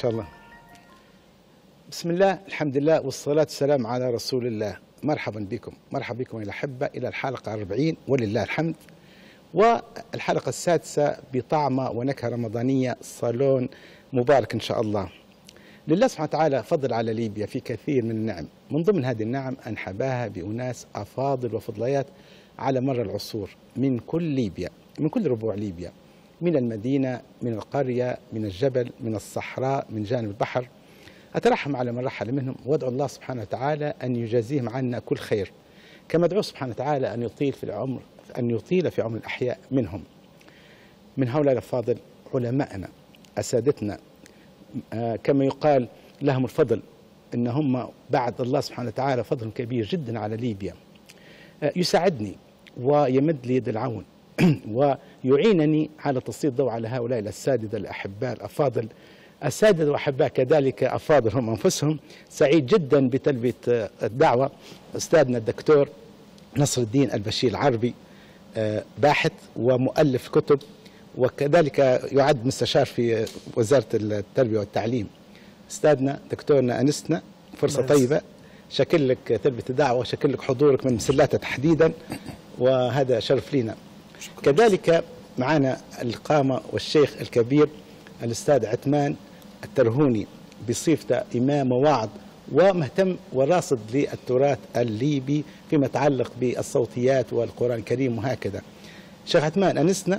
شاء الله. بسم الله، الحمد لله، والصلاة والسلام على رسول الله. مرحبا بكم، مرحبا بكم يا الأحبة إلى الحلقة 40 ولله الحمد، والحلقة السادسة بطعمة ونكهة رمضانية، صالون مبارك إن شاء الله. لله سبحانه وتعالى فضل على ليبيا في كثير من النعم، من ضمن هذه النعم أن حباها بأناس أفاضل وفضليات على مر العصور من كل ليبيا، من كل ربوع ليبيا، من المدينة، من القرية، من الجبل، من الصحراء، من جانب البحر. أترحم على من رحل منهم، وأدعو الله سبحانه وتعالى أن يجازيهم عنا كل خير، كما أدعو سبحانه وتعالى أن يطيل في عمر الأحياء منهم. من هؤلاء الأفاضل علماءنا، أساتذتنا، كما يقال لهم الفضل، إن هم بعد الله سبحانه وتعالى فضل كبير جدا على ليبيا. يساعدني ويمد لي يد العون ويعينني على تسليط الضوء على هؤلاء الأساتذة الأحباء الأفاضل، أساتذة وأحباء كذلك أفاضل هم أنفسهم. سعيد جدا بتلبية الدعوة أستاذنا الدكتور نصر الدين البشير العربي، باحث ومؤلف كتب، وكذلك يعد مستشار في وزارة التربية والتعليم. أستاذنا دكتورنا أنسنا، فرصة طيبة، شكل لك تلبية الدعوة وشكل لك حضورك من مسلاتة تحديدا، وهذا شرف لنا. كذلك معنا القامة والشيخ الكبير الأستاذ عثمان الترهوني، بصفته إمام وواعظ ومهتم وراصد للتراث الليبي فيما يتعلق بالصوتيات والقرآن الكريم وهكذا. شيخ عثمان أنسنا،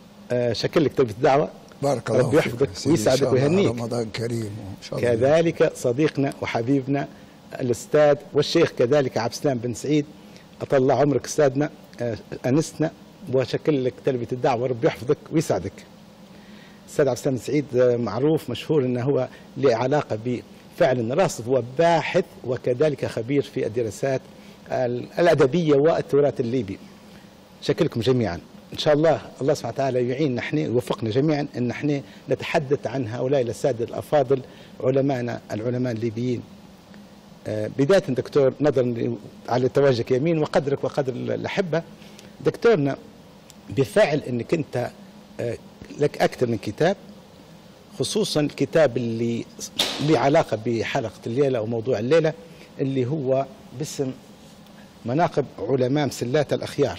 شكل لك تلبية الدعوة. بارك الله ربي يحفظك ويسعدك ويهنيك. رمضان كريم إن شاء الله. كذلك صديقنا وحبيبنا الأستاذ والشيخ كذلك عبد السلام بن سعيد، أطال الله عمرك أستاذنا أنسنا، وشكل لك تلبية الدعوة، ربي يحفظك ويسعدك. الأستاذ عبد السلام بن سعيد معروف مشهور أنه هو له علاقة بفعل راصد وباحث وكذلك خبير في الدراسات الأدبية والتراث الليبي. شكلكم جميعا إن شاء الله. الله سبحانه وتعالى يعيننا نحن ويوفقنا جميعا أن نحن نتحدث عن هؤلاء الأساتذة الأفاضل علماءنا العلماء الليبيين. بداية دكتور، نظرا على تواجدك يمين وقدرك وقدر الأحبة، دكتورنا بفعل أنك أنت لك أكثر من كتاب، خصوصا الكتاب اللي له علاقة بحلقة الليلة وموضوع الليلة اللي هو باسم مناقب علماء مسلات الأخيار.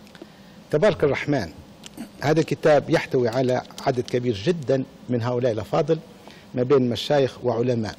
تبارك الرحمن، هذا الكتاب يحتوي على عدد كبير جدا من هؤلاء الأفاضل ما بين مشايخ وعلماء،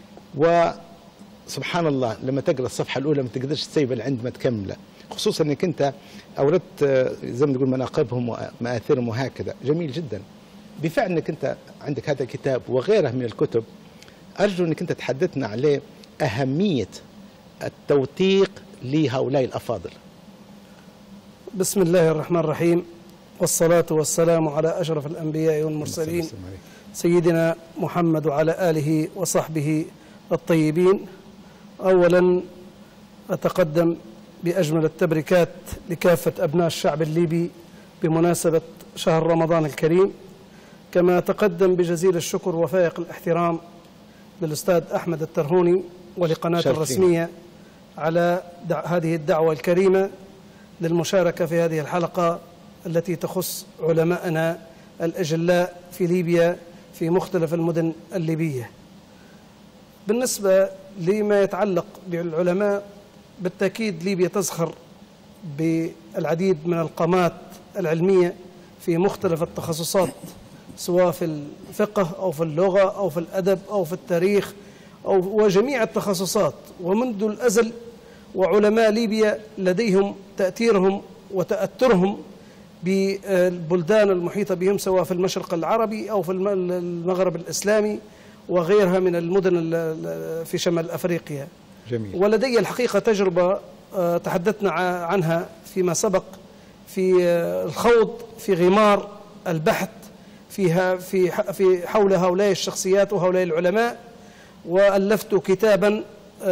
وسبحان الله لما تقرأ الصفحة الأولى ما تقدرش تسيبها عند ما تكمله، خصوصا أنك أنت أوردت زي ما تقول مناقبهم ومآثرهم وهكذا. جميل جدا. بفعل أنك أنت عندك هذا الكتاب وغيره من الكتب، أرجو أنك أنت تحدثنا عليه أهمية التوثيق لهؤلاء الأفاضل. بسم الله الرحمن الرحيم، والصلاة والسلام على أشرف الأنبياء والمرسلين سيدنا محمد وعلى آله وصحبه الطيبين. أولا أتقدم بأجمل التبريكات لكافة أبناء الشعب الليبي بمناسبة شهر رمضان الكريم، كما أتقدم بجزيل الشكر وفائق الاحترام للأستاذ أحمد الترهوني ولقناة الرسمية على هذه الدعوة الكريمة للمشاركة في هذه الحلقة التي تخص علماءنا الأجلاء في ليبيا في مختلف المدن الليبية. بالنسبة لما يتعلق بالعلماء، بالتأكيد ليبيا تزخر بالعديد من القامات العلمية في مختلف التخصصات، سواء في الفقه أو في اللغة أو في الأدب أو في التاريخ وجميع التخصصات. ومنذ الأزل وعلماء ليبيا لديهم تأثيرهم وتأثرهم بالبلدان المحيطة بهم، سواء في المشرق العربي أو في المغرب الإسلامي وغيرها من المدن في شمال أفريقيا. جميل. ولدي الحقيقة تجربة تحدثنا عنها فيما سبق في الخوض في غمار البحث في حول هؤلاء الشخصيات وهؤلاء العلماء، وألفت كتابا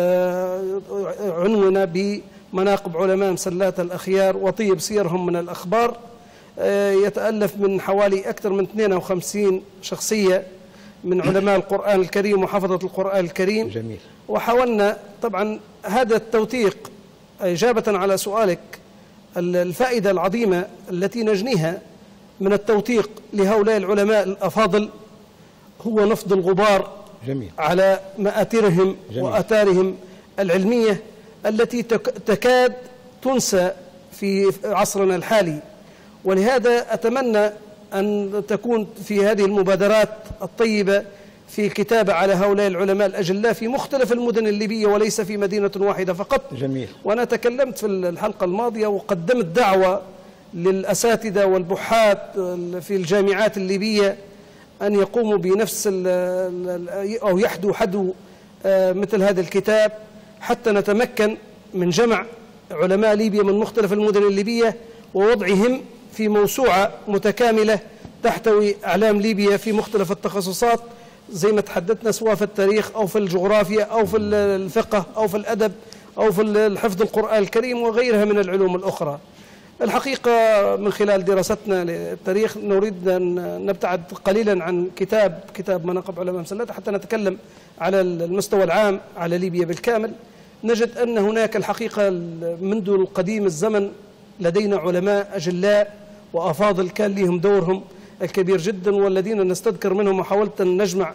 عنونا بمناقب علماء مسلات الأخيار وطيب سيرهم من الأخبار، يتألف من حوالي أكثر من 52 شخصية من علماء القرآن الكريم وحفظة القرآن الكريم. جميل. وحاولنا طبعا هذا التوثيق إجابة على سؤالك، الفائدة العظيمة التي نجنيها من التوثيق لهؤلاء العلماء الأفاضل هو نفض الغبار جميل. على مآثرهم وآثارهم العلمية التي تكاد تنسى في عصرنا الحالي. ولهذا أتمنى أن تكون في هذه المبادرات الطيبة في كتابة على هؤلاء العلماء الأجلاء في مختلف المدن الليبية وليس في مدينة واحدة فقط. جميل. وأنا تكلمت في الحلقة الماضية وقدمت دعوة للأساتذة والبحاث في الجامعات الليبية أن يقوموا بنفس أو يحدوا حدو مثل هذا الكتاب حتى نتمكن من جمع علماء ليبيا من مختلف المدن الليبية ووضعهم في موسوعة متكاملة تحتوي أعلام ليبيا في مختلف التخصصات زي ما تحدثنا، سواء في التاريخ أو في الجغرافيا أو في الفقه أو في الأدب أو في الحفظ القرآن الكريم وغيرها من العلوم الأخرى. الحقيقة من خلال دراستنا للتاريخ نريد أن نبتعد قليلا عن كتاب مناقب علماء مسلات حتى نتكلم على المستوى العام على ليبيا بالكامل. نجد أن هناك الحقيقة منذ القديم الزمن لدينا علماء أجلاء وأفاضل كان لهم دورهم الكبير جدا، والذين نستذكر منهم وحاولت أن نجمع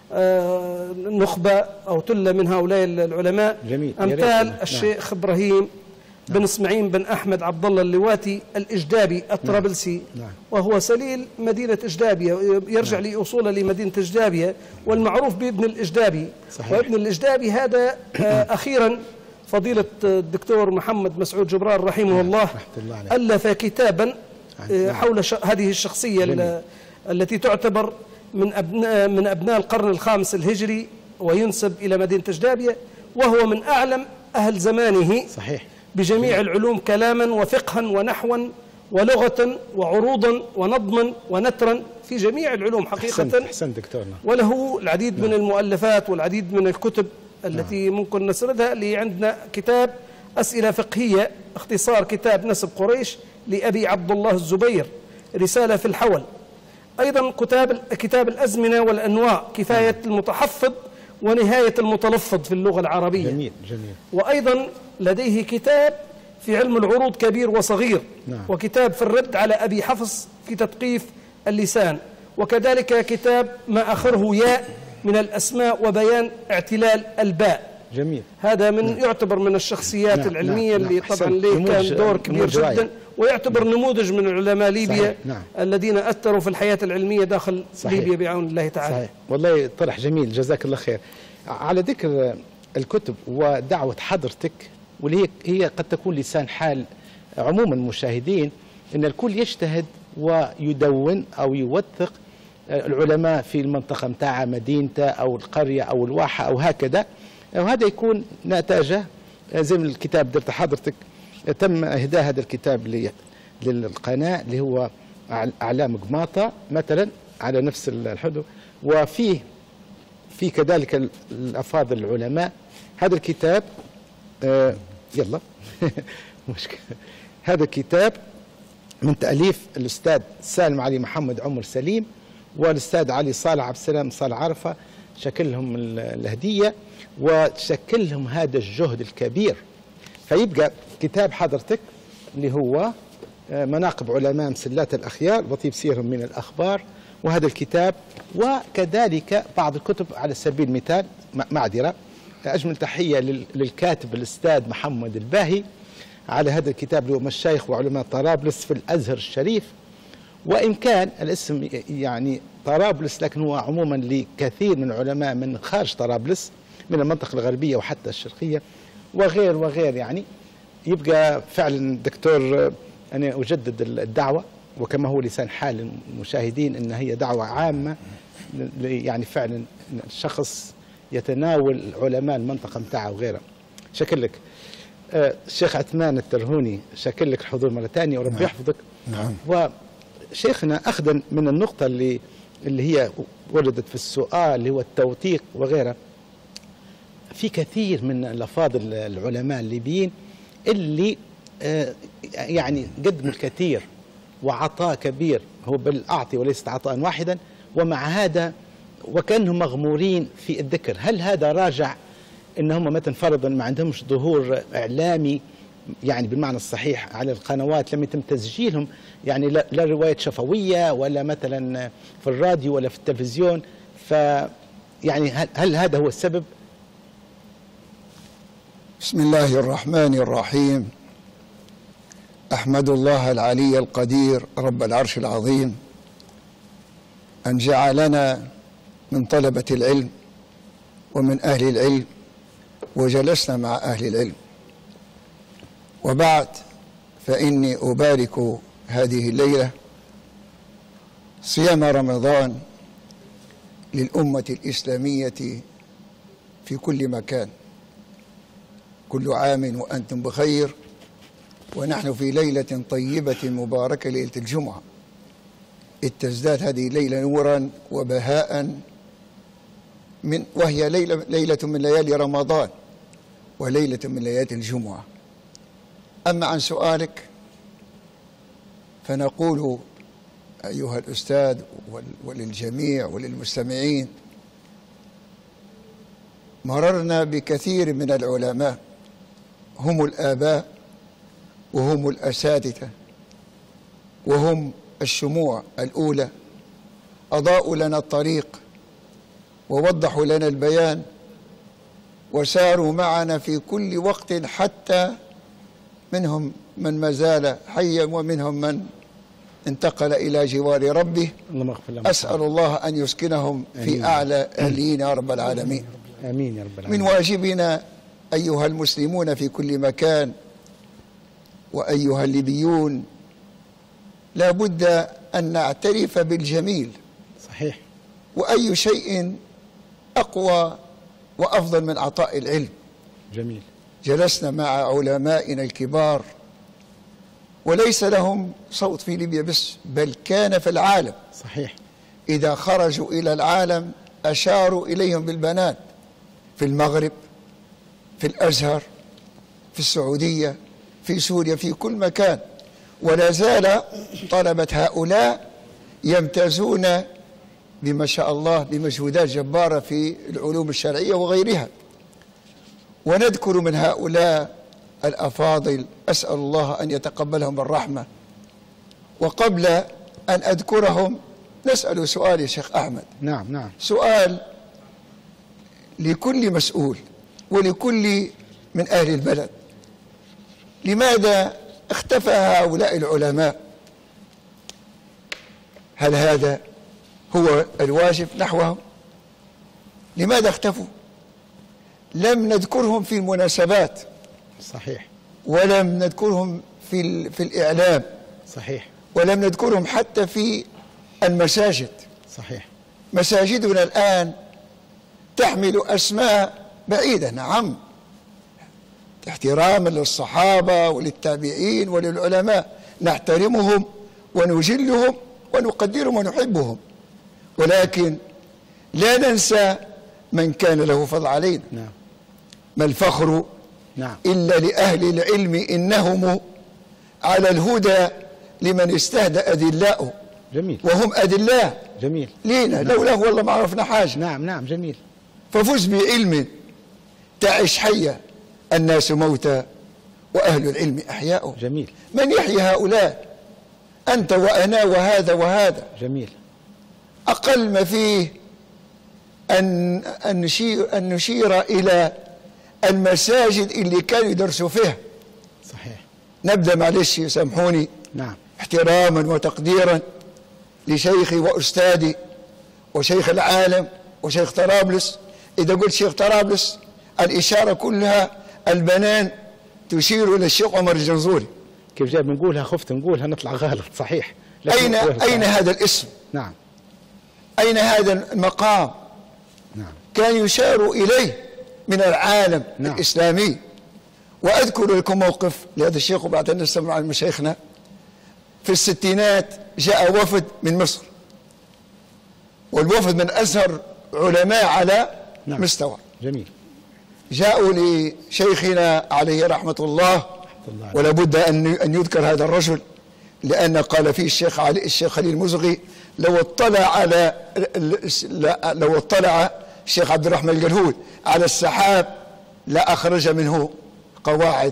نخبة أو تلة من هؤلاء العلماء. جميل. أمثال الشيخ إبراهيم بن اسماعيل بن أحمد عبد الله اللواتي الإجدابي الطرابلسي، وهو سليل مدينة إجدابية، يرجع لأصوله لمدينة إجدابية والمعروف بابن الإجدابي. وابن الإجدابي هذا أخيرا فضيلة الدكتور محمد مسعود جبران رحمه الله ألف كتابا حول هذه الشخصية التي تعتبر من أبناء القرن الخامس الهجري وينسب إلى مدينة إجدابية، وهو من أعلم أهل زمانه. صحيح. بجميع العلوم كلاما وفقها ونحوا ولغة وعروضا ونظما ونثرا في جميع العلوم حقيقة. أحسنت دكتورنا. وله العديد من المؤلفات والعديد من الكتب التي ممكن نسردها. اللي عندنا كتاب أسئلة فقهية اختصار كتاب نسب قريش لأبي عبد الله الزبير، رسالة في الحول. أيضا كتاب الأزمنة والأنواع، كفاية المتحفظ ونهاية المتلفظ في اللغة العربية. جميل جميل. وأيضا لديه كتاب في علم العروض كبير وصغير. وكتاب في الرد على أبي حفص في تثقيف اللسان، وكذلك كتاب ما آخره ياء من الأسماء وبيان اعتلال الباء. جميل. هذا يعتبر من الشخصيات العلمية اللي طبعا له كان دور كبير جدا، ويعتبر نموذج من علماء ليبيا الذين أثروا في الحياة العلمية داخل ليبيا بعون الله تعالى. صحيح. والله طرح جميل، جزاك الله خير. على ذكر الكتب ودعوة حضرتك، واللي هي قد تكون لسان حال عموما المشاهدين، أن الكل يجتهد ويدون أو يوثق العلماء في المنطقة متاعه، مدينته أو القرية أو الواحة أو هكذا، وهذا يكون نتاجه زي من الكتاب درت حضرتك تم إهداء هذا الكتاب للقناة اللي هو أعلام قماطة مثلا على نفس الحدو، وفيه كذلك الأفاضل العلماء. هذا الكتاب يلا مشكلة. هذا الكتاب من تأليف الأستاذ سالم علي محمد عمر سليم والأستاذ علي صالح عبد السلام صالح عرفة، شكلهم الهدية وشكلهم هذا الجهد الكبير. فيبقى كتاب حضرتك اللي هو مناقب علماء مسلات الأخيار وطيب سيرهم من الأخبار، وهذا الكتاب، وكذلك بعض الكتب على سبيل المثال. معذرة، أجمل تحية للكاتب الأستاذ محمد الباهي على هذا الكتاب اللي هو مشايخ وعلماء طرابلس في الأزهر الشريف. وإن كان الاسم يعني طرابلس، لكن هو عموما لكثير من علماء من خارج طرابلس من المنطقة الغربية وحتى الشرقية وغير يعني. يبقى فعلا دكتور أنا أجدد الدعوة، وكما هو لسان حال المشاهدين أن هي دعوة عامة، يعني فعلا الشخص يتناول علماء المنطقة متاعه وغيرها. شكر لك الشيخ عثمان الترهوني، شكر لك الحضور مرة ثانية ورب يحفظك. وشيخنا أخذا من النقطة اللي هي وردت في السؤال اللي هو التوثيق وغيرها، في كثير من الأفاضل العلماء الليبيين اللي يعني قدموا الكثير وعطاء كبير، هو بل أعطي وليست عطاء واحدا، ومع هذا وكأنهم مغمورين في الذكر. هل هذا راجع إنهم مثلا فرضا ما عندهمش ظهور إعلامي يعني بالمعنى الصحيح على القنوات، لم يتم تسجيلهم يعني لا رواية شفوية ولا مثلا في الراديو ولا في التلفزيون، ف يعني هل هذا هو السبب؟ بسم الله الرحمن الرحيم. أحمد الله العلي القدير رب العرش العظيم أن جعلنا من طلبة العلم ومن أهل العلم وجلسنا مع أهل العلم. وبعد، فإني أبارك هذه الليلة صيام رمضان للأمة الإسلامية في كل مكان. كل عام وأنتم بخير، ونحن في ليلة طيبة مباركة، ليلة الجمعة، إذ تزداد هذه الليلة نورا وبهاء، وهي ليلة من ليالي رمضان وليلة من ليالي الجمعة. أما عن سؤالك فنقول أيها الأستاذ وللجميع وللمستمعين، مررنا بكثير من العلماء، هم الآباء وهم الأساتذة وهم الشموع الأولى، أضاءوا لنا الطريق ووضحوا لنا البيان وساروا معنا في كل وقت، حتى منهم من ما زال حيا ومنهم من انتقل إلى جوار ربه. أسأل الله أن يسكنهم في أعلى أهلين يا رب العالمين. آمين يا رب العالمين. من واجبنا أيها المسلمون في كل مكان وأيها الليبيون لا بد أن نعترف بالجميل. صحيح. وأي شيء أقوى وأفضل من عطاء العلم. جميل. جلسنا مع علمائنا الكبار وليس لهم صوت في ليبيا بس، بل كان في العالم. صحيح. إذا خرجوا إلى العالم أشاروا إليهم بالبنان، في المغرب، في الأزهر، في السعودية، في سوريا، في كل مكان. ولا زال طلبة هؤلاء يمتازون بما شاء الله بمجهودات جبارة في العلوم الشرعية وغيرها. ونذكر من هؤلاء الأفاضل، أسأل الله أن يتقبلهم بالرحمة. وقبل أن أذكرهم نسأل سؤال يا شيخ أحمد. نعم نعم. سؤال لكل مسؤول ولكل من أهل البلد: لماذا اختفى هؤلاء العلماء؟ هل هذا هو الواجب نحوهم؟ لماذا اختفوا؟ لم نذكرهم في المناسبات. صحيح. ولم نذكرهم في الإعلام. صحيح. ولم نذكرهم حتى في المساجد. صحيح. مساجدنا الآن تحمل أسماء بعيدة، نعم، احتراما للصحابة وللتابعين وللعلماء، نحترمهم ونجلهم ونقدرهم ونحبهم، ولكن لا ننسى من كان له فضل علينا. نعم. ما الفخر نعم إلا لأهل العلم، إنهم على الهدى لمن استهدأ أذلاؤه. جميل. وهم أدلاء. جميل. لينا نعم. لولا والله ما عرفنا حاجة. نعم نعم. جميل. ففز بعلم تعش حيا، الناس موتى وأهل العلم أحياء. جميل. من يحيي هؤلاء؟ أنت وأنا وهذا وهذا. جميل. أقل ما فيه أن نشير إلى المساجد اللي كانوا يدرسوا فيها. صحيح. نبدأ معلش سامحوني. نعم. احتراما وتقديرا لشيخي وأستاذي وشيخ العالم وشيخ طرابلس. إذا قلت شيخ طرابلس الإشارة كلها البنان تشير إلى الشيخ عمر الجنزوري. كيف جاي بنقولها خفت نقولها نطلع غلط. صحيح. أين هذا الاسم؟ نعم. أين هذا المقام؟ نعم. كان يشار إليه من العالم. نعم. الإسلامي. وأذكر لكم موقف لهذا الشيخ وبعد أن نستمع عن مشايخنا. في الستينات جاء وفد من مصر، والوفد من أزهر علماء على نعم. مستوى. جميل. جاءوا لشيخنا عليه رحمة الله، ولا بد أن يذكر هذا الرجل، لأن قال فيه الشيخ خليل المزغي: لو اطلع الشيخ عبد الرحمن الجلهول على السحاب لأخرج منه قواعد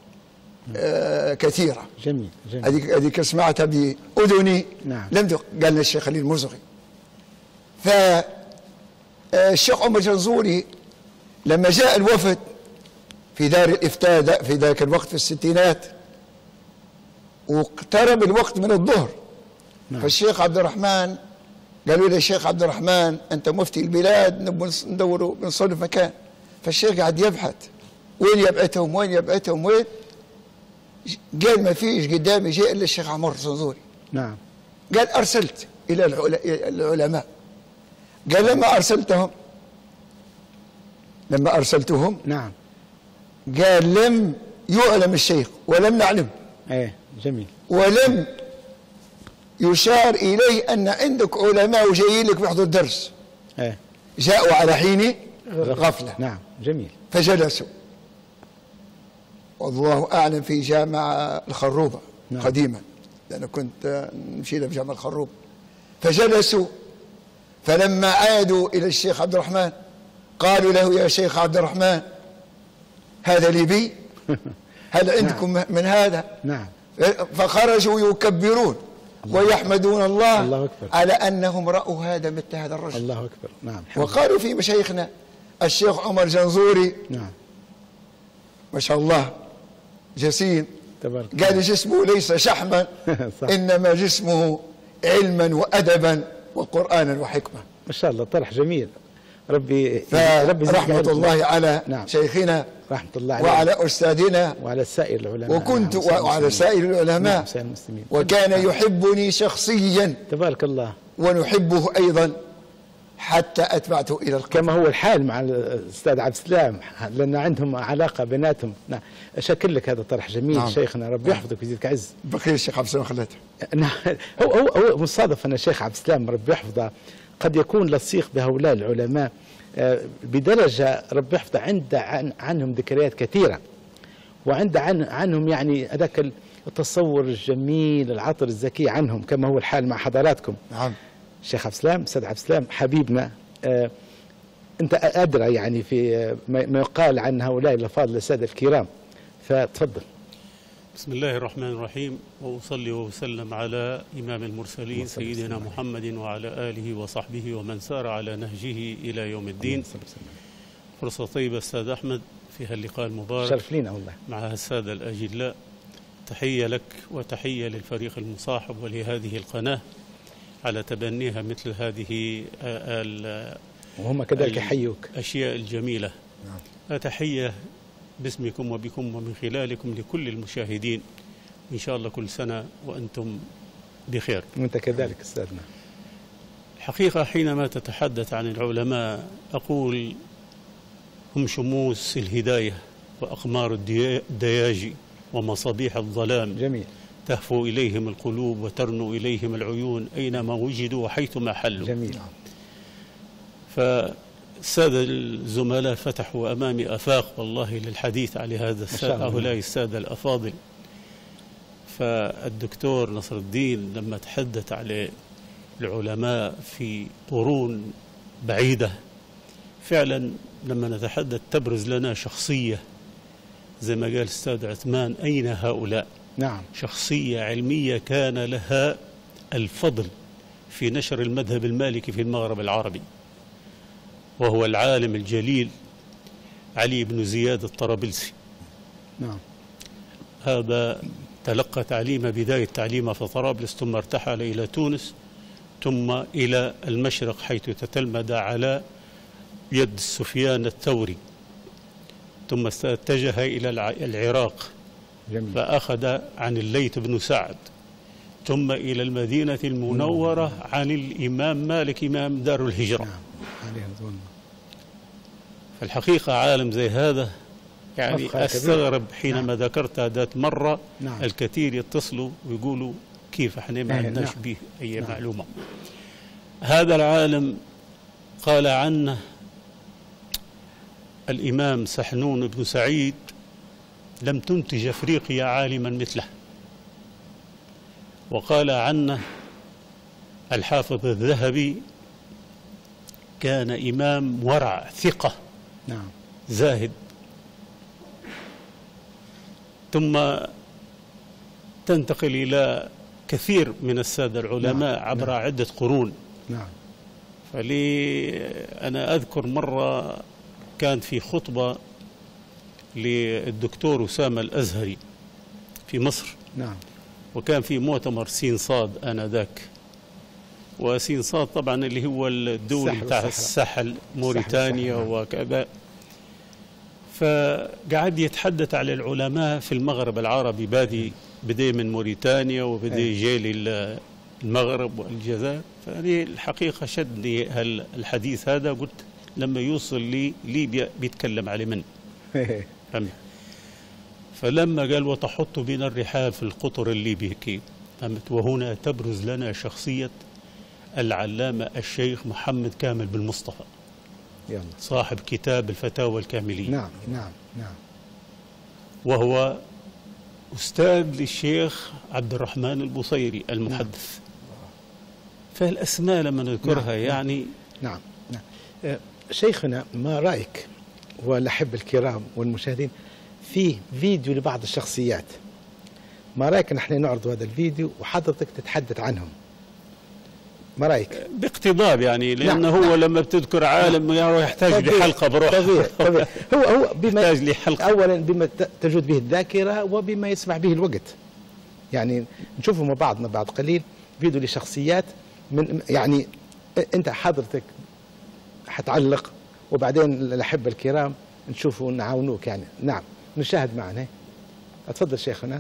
كثيرة. جميل. جميل. هذيك سمعتها بأذني. نعم. لم قالنا الشيخ خليل المزغي. ف الشيخ عمر جنزوري لما جاء الوفد في دار الإفتاء في ذاك الوقت في الستينات، واقترب الوقت من الظهر، فالشيخ عبد الرحمن قالوا لي الشيخ عبد الرحمن أنت مفتي البلاد، ندوروا بنصلي في مكان. فالشيخ قاعد يبحث وين يبعثهم وين يبعثهم وين، قال ما فيش قدامي شيء إلا الشيخ عمر الجنزوري. نعم. قال أرسلت إلى العلماء. قال لما أرسلتهم نعم. قال لم يعلم الشيخ ولم نعلم. ايه جميل. ولم يشار إليه أن عندك علماء وجايين لك بيحضروا الدرس. ايه. جاءوا على حين غفلة. نعم جميل. فجلسوا، والله أعلم في جامع الخروبة. نعم. قديما لأن كنت نمشي في جامع الخروبة. فجلسوا، فلما عادوا إلى الشيخ عبد الرحمن قالوا له يا شيخ عبد الرحمن هذا ليبي، هل عندكم من هذا؟ نعم. فخرجوا يكبرون ويحمدون الله أكبر. على أنهم رأوا مثل هذا الرجل. الله أكبر. نعم. وقالوا في مشايخنا الشيخ عمر جنزوري نعم ما شاء الله جسيم، تبارك. قال جسمه ليس شحما إنما جسمه علما وأدبا وقرآنا وحكمة. ما شاء الله طرح جميل. ربي رحمة الله على نعم. شيخنا رحمة الله عليه وعلى أستاذنا وعلى سائر العلماء وعلى سائر العلماء. سائر المسلمين. وكان يحبني شخصيا تبارك الله، ونحبه أيضا حتى أتبعته إلى القبر، كما هو الحال مع الأستاذ عبد السلام، لأن عندهم علاقة بيناتهم. نعم. أشكر لك هذا طرح جميل. نعم. شيخنا ربي يحفظك ويزيدك عز. بخير الشيخ عبد السلام خلته. نعم. هو مصادف أن الشيخ عبد السلام ربي يحفظه قد يكون لصيق بهؤلاء العلماء بدرجة ربي يحفظه، عنهم ذكريات كثيرة، وعند عنهم يعني هذاك التصور الجميل العطر الزكي عنهم، كما هو الحال مع حضراتكم. نعم. الشيخ عبد السلام، أستاذ عبد السلام حبيبنا، أنت أدرى يعني في ما يقال عن هؤلاء الأفاضل السادة الكرام، فتفضل. بسم الله الرحمن الرحيم، وأصلي وأسلم على إمام المرسلين سيدنا محمد وعلى آله وصحبه ومن سار على نهجه إلى يوم الدين. فرصة طيبة أستاذ أحمد في هاللقاء المبارك، شرف لينا والله مع السادة الأجلاء. تحية لك وتحية للفريق المصاحب ولهذه القناة على تبنيها مثل هذه وهم كذلك يحيوك الأشياء الجميلة. تحية باسمكم وبكم ومن خلالكم لكل المشاهدين، إن شاء الله كل سنة وأنتم بخير. وأنت كذلك أستاذنا. الحقيقة حينما تتحدث عن العلماء أقول هم شموس الهداية وأقمار الدياجي ومصابيح الظلام. جميل. تهفو إليهم القلوب وترنو إليهم العيون أينما وجدوا وحيثما حلوا. جميل. فالسادة الزملاء فتحوا أمامي آفاق والله للحديث على هؤلاء السادة الأفاضل. فالدكتور نصر الدين لما تحدث على العلماء في قرون بعيدة، فعلا لما نتحدث تبرز لنا شخصية زي ما قال الأستاذ عثمان، أين هؤلاء؟ نعم. شخصية علمية كان لها الفضل في نشر المذهب المالكي في المغرب العربي، وهو العالم الجليل علي بن زياد الطرابلسي. نعم. هذا تلقى بداية تعليمه في طرابلس، ثم ارتحل إلى تونس، ثم إلى المشرق حيث تتلمذ على يد سفيان الثوري، ثم اتجه إلى العراق. جميل. فأخذ عن الليث بن سعد، ثم إلى المدينة المنورة عن الإمام مالك إمام دار الهجرة. نعم. فالحقيقة عالم زي هذا يعني أستغرب حينما ذكرت ذات مرة. نعم. الكثير يتصلوا ويقولوا كيف احنا ما عندناش به أي معلومة. هذا العالم قال عنه الإمام سحنون بن سعيد لم تنتج أفريقيا عالما مثله. وقال عنه الحافظ الذهبي كان إمام ورع ثقة. نعم. زاهد. ثم تنتقل إلى كثير من السادة العلماء. نعم. عبر. نعم. عدة قرون. نعم. أنا أذكر مرة كان في خطبة للدكتور أسامة الأزهري في مصر. نعم. وكان في مؤتمر سين صاد آنذاك، وسين صاد طبعا اللي هو الدول بتاع الساحل، موريتانيا وكذا. فقعد يتحدث على العلماء في المغرب العربي، بدي من موريتانيا وبدي جاي المغرب والجزائر. فأنا الحقيقة شدني الحديث هذا، قلت لما يوصل لي ليبيا بيتكلم على من؟ فلما قال وتحط بنا الرحال في القطر الليبي كيف؟ وهنا تبرز لنا شخصية العلامة الشيخ محمد كامل بن مصطفى، يلا. صاحب كتاب الفتاوى الكاملية. نعم نعم نعم. وهو أستاذ للشيخ عبد الرحمن البصيري المحدث. نعم. فالأسماء لما نذكرها نعم. يعني نعم نعم. شيخنا، ما رأيك والأحبة الكرام والمشاهدين في فيديو لبعض الشخصيات؟ ما رأيك نحن نعرض هذا الفيديو وحضرتك تتحدث عنهم؟ ما رأيك؟ باقتضاب يعني، لأنه هو لما بتذكر عالم يحتاج لحلقة بروح. طبيعي. هو بما يحتاج لحلقة. أولا بما تجود به الذاكرة وبما يسمع به الوقت. يعني نشوفه مع بعض قليل فيديو لشخصيات من، يعني أنت حضرتك حتعلق وبعدين الأحبة الكرام نشوفوا نعاونوك يعني. نعم، نشاهد معنا. أتفضل شيخنا.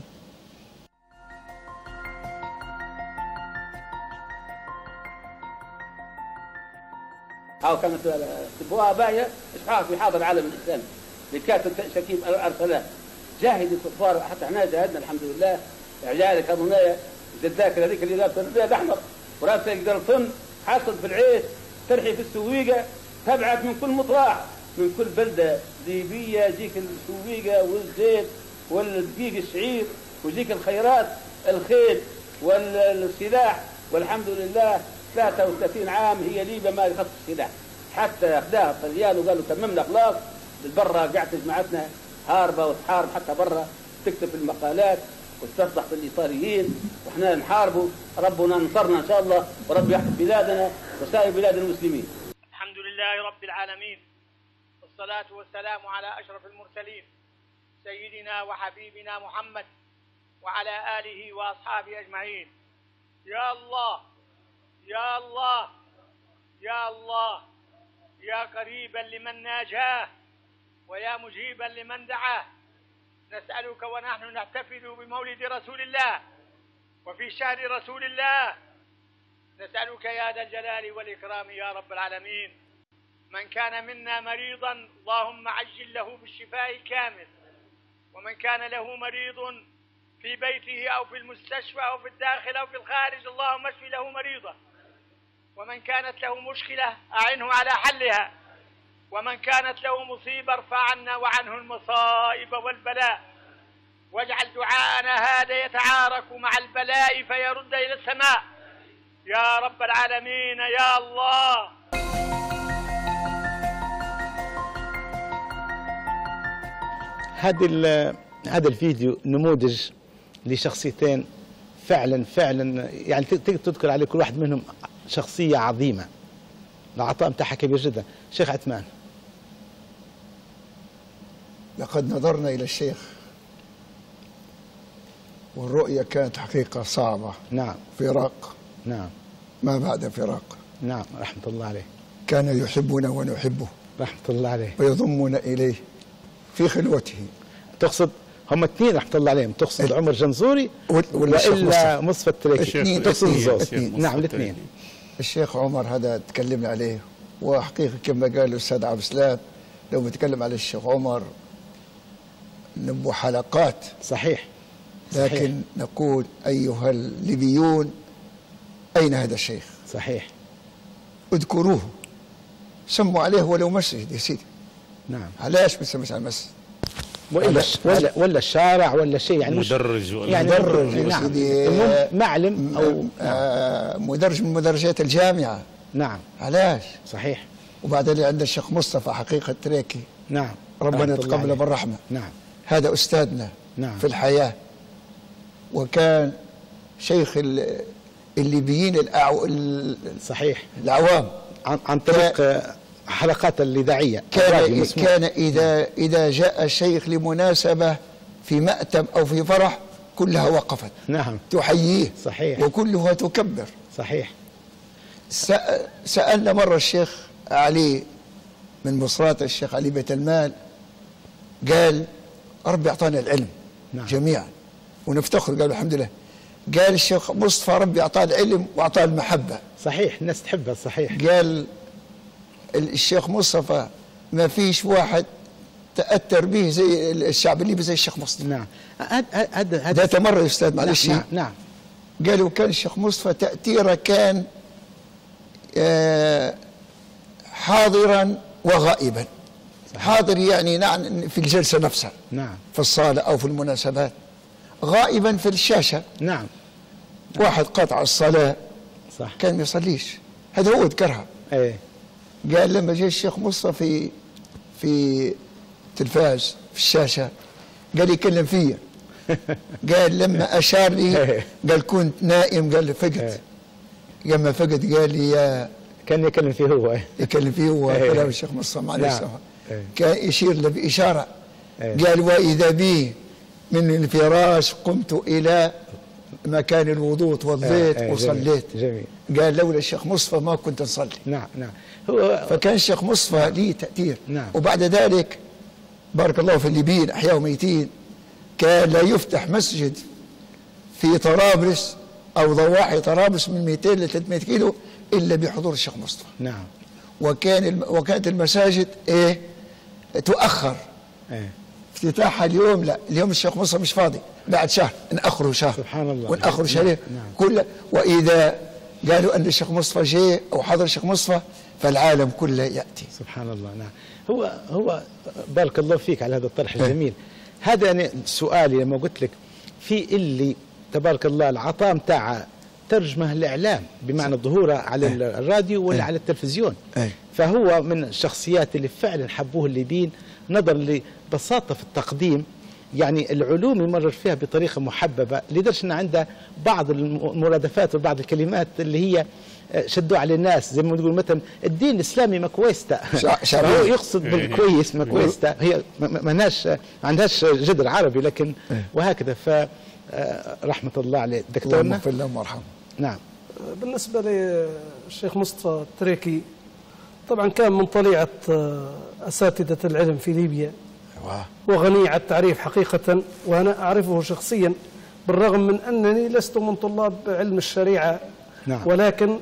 أو كانت تبوها باية إسحاق في حاضر العالم الإسلامي لكاتب شكيب أرسلان جاهد الكفار، حتى احنا جاهدنا الحمد لله. إعجالك هذا الذاكرة هذيك اللي لابسة البيض أحمر وراسها يقدر طن حاصل في العيش، ترحي في السويقة، تبعك من كل مطرح من كل بلدة ليبية، يجيك السويقة والزيت والدقيق الشعير، ويجيك الخيرات الخيل والسلاح. والحمد لله 33 عام هي ليبيا ما يخص السلاح، حتى أخذها الطليان وقالوا تممنا خلاص. بالبرة قاعدة جماعتنا هاربة وتحارب حتى برا، تكتب في المقالات وتصدق بالإيطاليين، وإحنا نحاربوا. ربنا نصرنا إن شاء الله، ورب يحفظ بلادنا وسائر بلاد المسلمين. الحمد لله رب العالمين، والصلاة والسلام على أشرف المرسلين سيدنا وحبيبنا محمد وعلى آله وأصحابه أجمعين. يا الله يا الله يا الله، يا قريبا لمن ناجاه ويا مجيبا لمن دعاه، نسألك ونحن نحتفل بمولد رسول الله وفي شهر رسول الله، نسألك يا ذا الجلال والإكرام يا رب العالمين، من كان منا مريضا اللهم عجل له بالشفاء الكامل، ومن كان له مريض في بيته أو في المستشفى أو في الداخل أو في الخارج اللهم اشف له مريضه، ومن كانت له مشكلة أعنه على حلها، ومن كانت له مصيبة ارفع عنا وعنه المصائب والبلاء، واجعل دعاءنا هذا يتعارك مع البلاء فيرد إلى السماء يا رب العالمين يا الله. هذا الفيديو نموذج لشخصيتين فعلا يعني تقدر تذكر على كل واحد منهم شخصية عظيمة، العطاء متاعها كبير جدا. شيخ عثمان، لقد نظرنا إلى الشيخ والرؤية كانت حقيقة صعبة. نعم. فراق. نعم. ما بعد فراق. نعم، رحمة الله عليه. كان يحبنا ونحبه. رحمة الله عليه. ويضمنا إليه في خلوته. تقصد هم اثنين رحمة الله عليهم، تقصد عمر جنزوري وإلا مصطفى التريكي؟ تقصد الزوج. نعم الاثنين. الشيخ عمر هذا تكلمنا عليه، وحقيقة كما قال الأستاذ عبد السلام لو بنتكلم على الشيخ عمر نبو حلقات. صحيح. لكن نقول أيها الليبيون أين هذا الشيخ؟ صحيح. اذكروه، سموا عليه ولو مسجد يا سيدي. نعم. علاش ما تسميش على المسجد؟ ولا الشارع ولا شيء يعني مدرج يعني مدرج يا نعم. سيدي. معلم أو مدرج من مدرجات الجامعة. نعم. علاش؟ صحيح. وبعدين عند الشيخ مصطفى حقيقة التريكي. نعم. ربنا يتقبله بالرحمة. نعم. هذا أستاذنا. نعم. في الحياة، وكان شيخ الليبيين صحيح. العوام. عن طريق حلقات الإذاعية. كان إذا جاء الشيخ لمناسبة في مأتم أو في فرح كلها وقفت. نعم. تحييه. صحيح. وكلها تكبر. صحيح. سألنا مرة الشيخ علي من مصرات، الشيخ علي بيت المال، قال ربي أعطانا العلم. نعم. جميعا ونفتخر، قالوا الحمد لله. قال الشيخ مصطفى ربي أعطاه العلم وأعطاه المحبة. صحيح، الناس تحبها. صحيح. قال الشيخ مصطفى ما فيش واحد تأثر به زي الشعب الليبي زي الشيخ مصطفى. نعم. هذا ذات مرة يا أستاذ معلش. نعم. نعم. قالوا كان الشيخ مصطفى تأثيره كان حاضرا وغائبا. حاضر يعني نعم في الجلسة نفسها. نعم. في الصالة أو في المناسبات. غائبا في الشاشة. نعم. واحد قاطع الصلاة صح. كان ما يصليش، هذا هو ذكرها. ايه. قال لما جاء الشيخ مصطفى في تلفاز في الشاشة قال يكلم فيا. قال لما أشار لي قال كنت نائم، قال لي فقت. لما فقت قال لي يا كان يكلم فيه هو. يكلم فيه هو كلام الشيخ مصطفى معلش. نعم. كان يشير له بإشارة. قال وإذا بي من الفراش قمت إلى مكان الوضوء توضيت وصليت. جميل. قال لولا الشيخ مصطفى ما كنت نصلي. نعم. نعم. هو فكان الشيخ مصطفى ليه تأثير. نعم. وبعد ذلك بارك الله في الليبيين أحياء وميتين، كان لا يفتح مسجد في طرابلس أو ضواحي طرابلس من 200 ل 300 كيلو إلا بحضور الشيخ مصطفى. نعم. وكانت المساجد إيه تؤخر. افتتاحها اليوم لا، اليوم الشيخ مصطفى مش فاضي، بعد شهر نأخره شهر. سبحان الله. ونأخره شهرين. نعم. وإذا قالوا أن الشيخ مصطفى جاء أو حضر الشيخ مصطفى فالعالم كله يأتي. سبحان الله. نعم. هو بارك الله فيك على هذا الطرح الجميل. هذا أنا سؤالي لما قلت لك في اللي تبارك الله العطاء متاع ترجمة الإعلام بمعنى ظهوره على الراديو ولا على التلفزيون. فهو من الشخصيات اللي فعلا حبوه الليبيين نظرا لبساطة في التقديم، يعني العلوم يمرر فيها بطريقة محببة لدرجة أن عنده بعض المرادفات وبعض الكلمات اللي هي شدوا على الناس، زي ما نقول مثلا الدين الإسلامي مكويستا. هو يقصد بالكويس مكويستا، هي ما عندهاش جذر عربي لكن وهكذا. فرحمة الله عليه دكتورنا. اللهم اغفر له وارحمه. نعم. بالنسبة للشيخ مصطفى التريكي طبعا كان من طليعة أساتذة العلم في ليبيا وغني على التعريف حقيقة، وأنا أعرفه شخصيا بالرغم من أنني لست من طلاب علم الشريعة. نعم. ولكن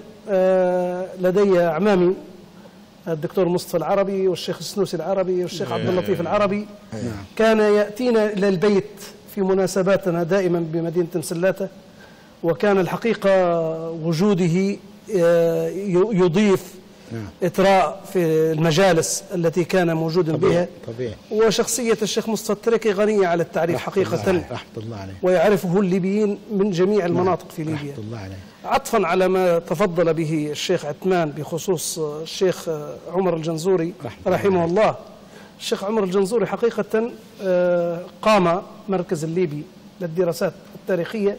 لدي أعمامي الدكتور مصطفى العربي والشيخ السنوسي العربي والشيخ عبد اللطيف العربي. كان يأتينا إلى البيت في مناسباتنا دائما بمدينة مسلاتة، وكان الحقيقة وجوده يضيف إطراء في المجالس التي كان موجودا بها. طبيعي. وشخصية الشيخ مصطفى التريكي غنية على التعريف حقيقة. رحمة الله عليه. ويعرفه الليبيين من جميع المناطق في ليبيا. رحمة الله عليه. عطفا على ما تفضل به الشيخ عثمان بخصوص الشيخ عمر الجنزوري رحمه الله. الشيخ عمر الجنزوري حقيقة قام مركز الليبي للدراسات التاريخية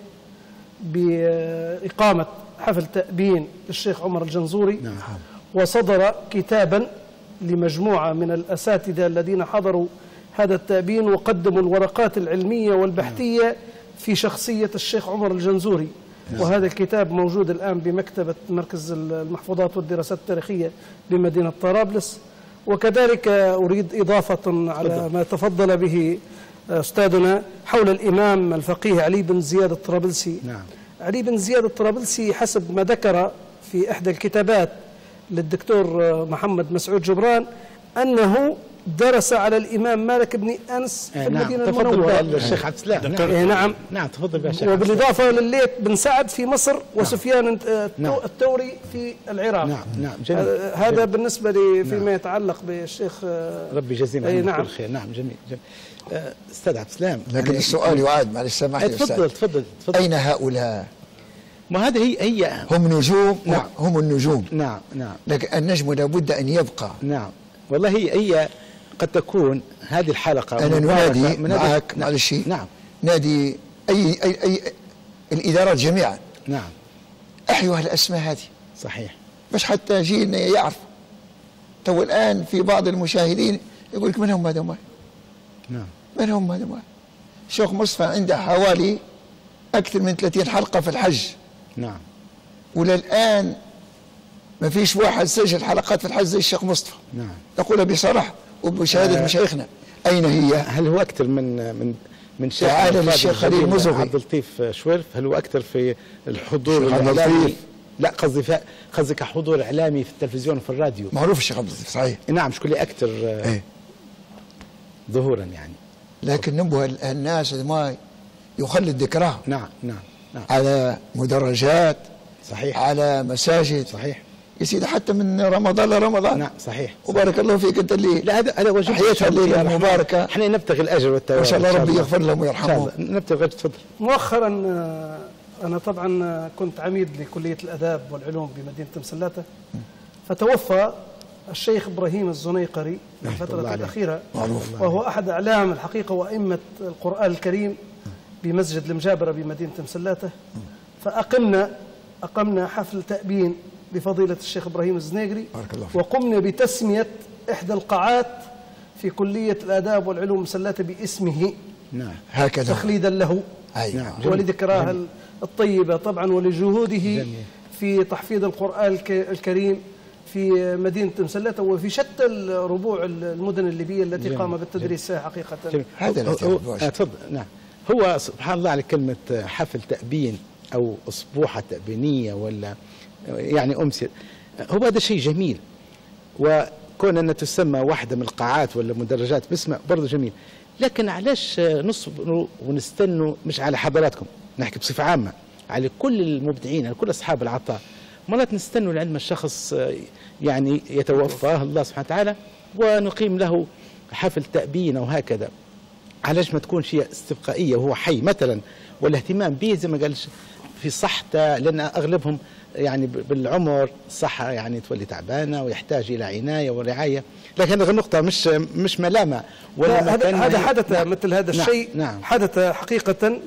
بإقامة حفل تأبين للشيخ عمر الجنزوري. نعم. وصدر كتابا لمجموعة من الأساتذة الذين حضروا هذا التأبين وقدموا الورقات العلمية والبحثية في شخصية الشيخ عمر الجنزوري. وهذا الكتاب موجود الآن بمكتبة مركز المحفوظات والدراسات التاريخية بمدينة طرابلس. وكذلك أريد إضافة على ما تفضل به أستاذنا حول الإمام الفقيه علي بن زياد الطرابلسي. نعم. علي بن زياد الطرابلسي حسب ما ذكر في إحدى الكتابات للدكتور محمد مسعود جبران أنه درس على الإمام مالك بن أنس في المدينة المنورة. الشيخ عبد السلام. نعم. نعم. تفضل يا شيخ. وبالإضافة لليث بن سعد في مصر وسفيان الثوري في العراق. نعم. نعم. جميل. هذا بالنسبة لي فيما يتعلق بالشيخ. ربي يجزينا عنه كل خير. نعم. جميل. أستاذ عبد السلام. لكن السؤال يعاد معلش سامحني تفضل. تفضل. أين هؤلاء؟ ما هذه هي هم نجوم. نعم. هم النجوم. نعم. نعم. لكن النجم لابد أن يبقى. نعم. والله هي قد تكون هذه الحلقة أنا ننادي معك معلش. نعم. نادي أي الإدارات جميعا. نعم. أحيوا الأسماء هذه. صحيح. مش حتى جيلنا يعرف. تو الآن في بعض المشاهدين يقول لك من هم هذول؟ نعم. من هم هذول؟ الشيخ مصطفى عنده حوالي أكثر من 30 حلقة في الحج. نعم. وللآن ما فيش واحد سجل حلقات في الحج زي الشيخ مصطفى. نعم. نقولها بصراحة وبشهادة مشايخنا. أين هي؟ هل هو أكثر من شيخ تعالى للشيخ خليل مزغي عبد اللطيف شويرف؟ هل هو أكثر في الحضور الشيخ عبد الإعلامي؟ اللطيف. لا قصدي كحضور إعلامي في التلفزيون وفي الراديو. معروف الشيخ عبد اللطيف صحيح. نعم، مش كل أكثر إيه. ظهورا يعني. لكن نبغى الناس ما يخلد ذكراه. نعم نعم نعم. على مدرجات، صحيح، على مساجد، صحيح يا سيدي، حتى من رمضان لرمضان. نعم صحيح. وبارك الله فيك انت اللي لا هذا واجب. حياتها الليله المباركه. احنا نبتغي الاجر والثواب. ما شاء الله ربي يغفر لهم ويرحمهم. نبتغي. تفضل. مؤخرا أنا طبعا كنت عميد لكلية الآداب والعلوم بمدينة مسلاتة، فتوفى الشيخ إبراهيم الزنيقري في الفترة الأخيرة، وهو أحد أعلام الحقيقة وأئمة القرآن الكريم بمسجد المجابرة بمدينة مسلاتة. فأقمنا حفل تأبين بفضيلة الشيخ إبراهيم الزنيقري، وقمنا بتسمية إحدى القاعات في كلية الآداب والعلوم مسلاتة باسمه. نعم. هكذا تخليدا له. نعم. ولذكراه الطيبة طبعا، ولجهوده في تحفيظ القرآن الكريم في مدينة مسلاتة وفي شتى الربوع المدن الليبية التي قام بالتدريس فيها حقيقة. هذا تفضل. نعم. هو سبحان الله على كلمة حفل تأبين أو أسبوحة تأبينية ولا يعني أمسية، هو هذا شيء جميل، وكون أن تسمى واحدة من القاعات ولا مدرجات باسمه برضه جميل. لكن علاش نصبروا ونستنوا؟ مش على حضراتكم، نحكي بصفة عامة على كل المبدعين، على كل أصحاب العطاء. مرات نستنوا لعلم الشخص يعني يتوفاه الله سبحانه وتعالى ونقيم له حفل تأبين وهكذا. علاش ما تكون شيء استبقائية وهو حي مثلا، والاهتمام به زي ما قال في صحته، لأن أغلبهم يعني بالعمر الصحة يعني تولي تعبانة ويحتاج إلى عناية ورعاية. لكن هذه النقطة مش ملامة ولا هذا حدث. نعم. مثل هذا الشيء. نعم. حدث حقيقة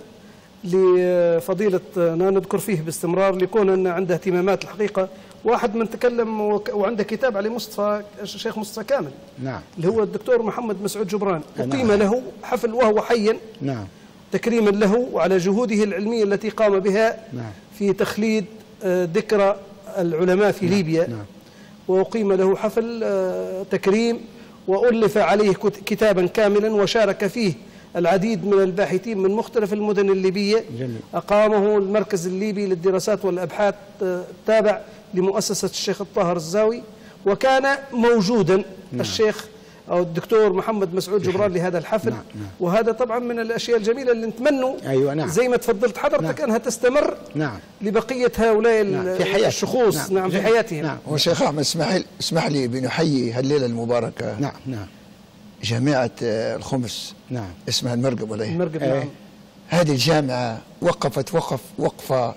لفضيلة نذكر فيه باستمرار، لكون أن عنده اهتمامات الحقيقة. واحد من تكلم وعنده كتاب على مصطفى الشيخ مصطفى كامل. نعم. اللي هو الدكتور محمد مسعود جبران. أقيم نعم. له حفل وهو حيا. نعم. تكريما له وعلى جهوده العلمية التي قام بها. نعم. في تخليد ذكرى العلماء في ليبيا. نعم. وأقيم له حفل تكريم، وألف عليه كتابا كاملا، وشارك فيه العديد من الباحثين من مختلف المدن الليبية. جميل. أقامه المركز الليبي للدراسات والأبحاث التابع لمؤسسة الشيخ الطاهر الزاوي، وكان موجودا. نعم. الشيخ أو الدكتور محمد مسعود جبران لهذا الحفل. نعم. نعم. وهذا طبعا من الأشياء الجميلة اللي نتمنوا. أيوة. نعم. زي ما تفضلت حضرتك. نعم. أنها تستمر. نعم. لبقية هؤلاء. نعم. في الشخوص. نعم. نعم. في حياتهم. نعم. وشيخ أحمد اسمح لي بنحيي هالليلة المباركة. نعم. نعم. جامعة الخمس. نعم. اسمها المرقب ولا المرقب. نعم. هذه الجامعة وقفت وقفة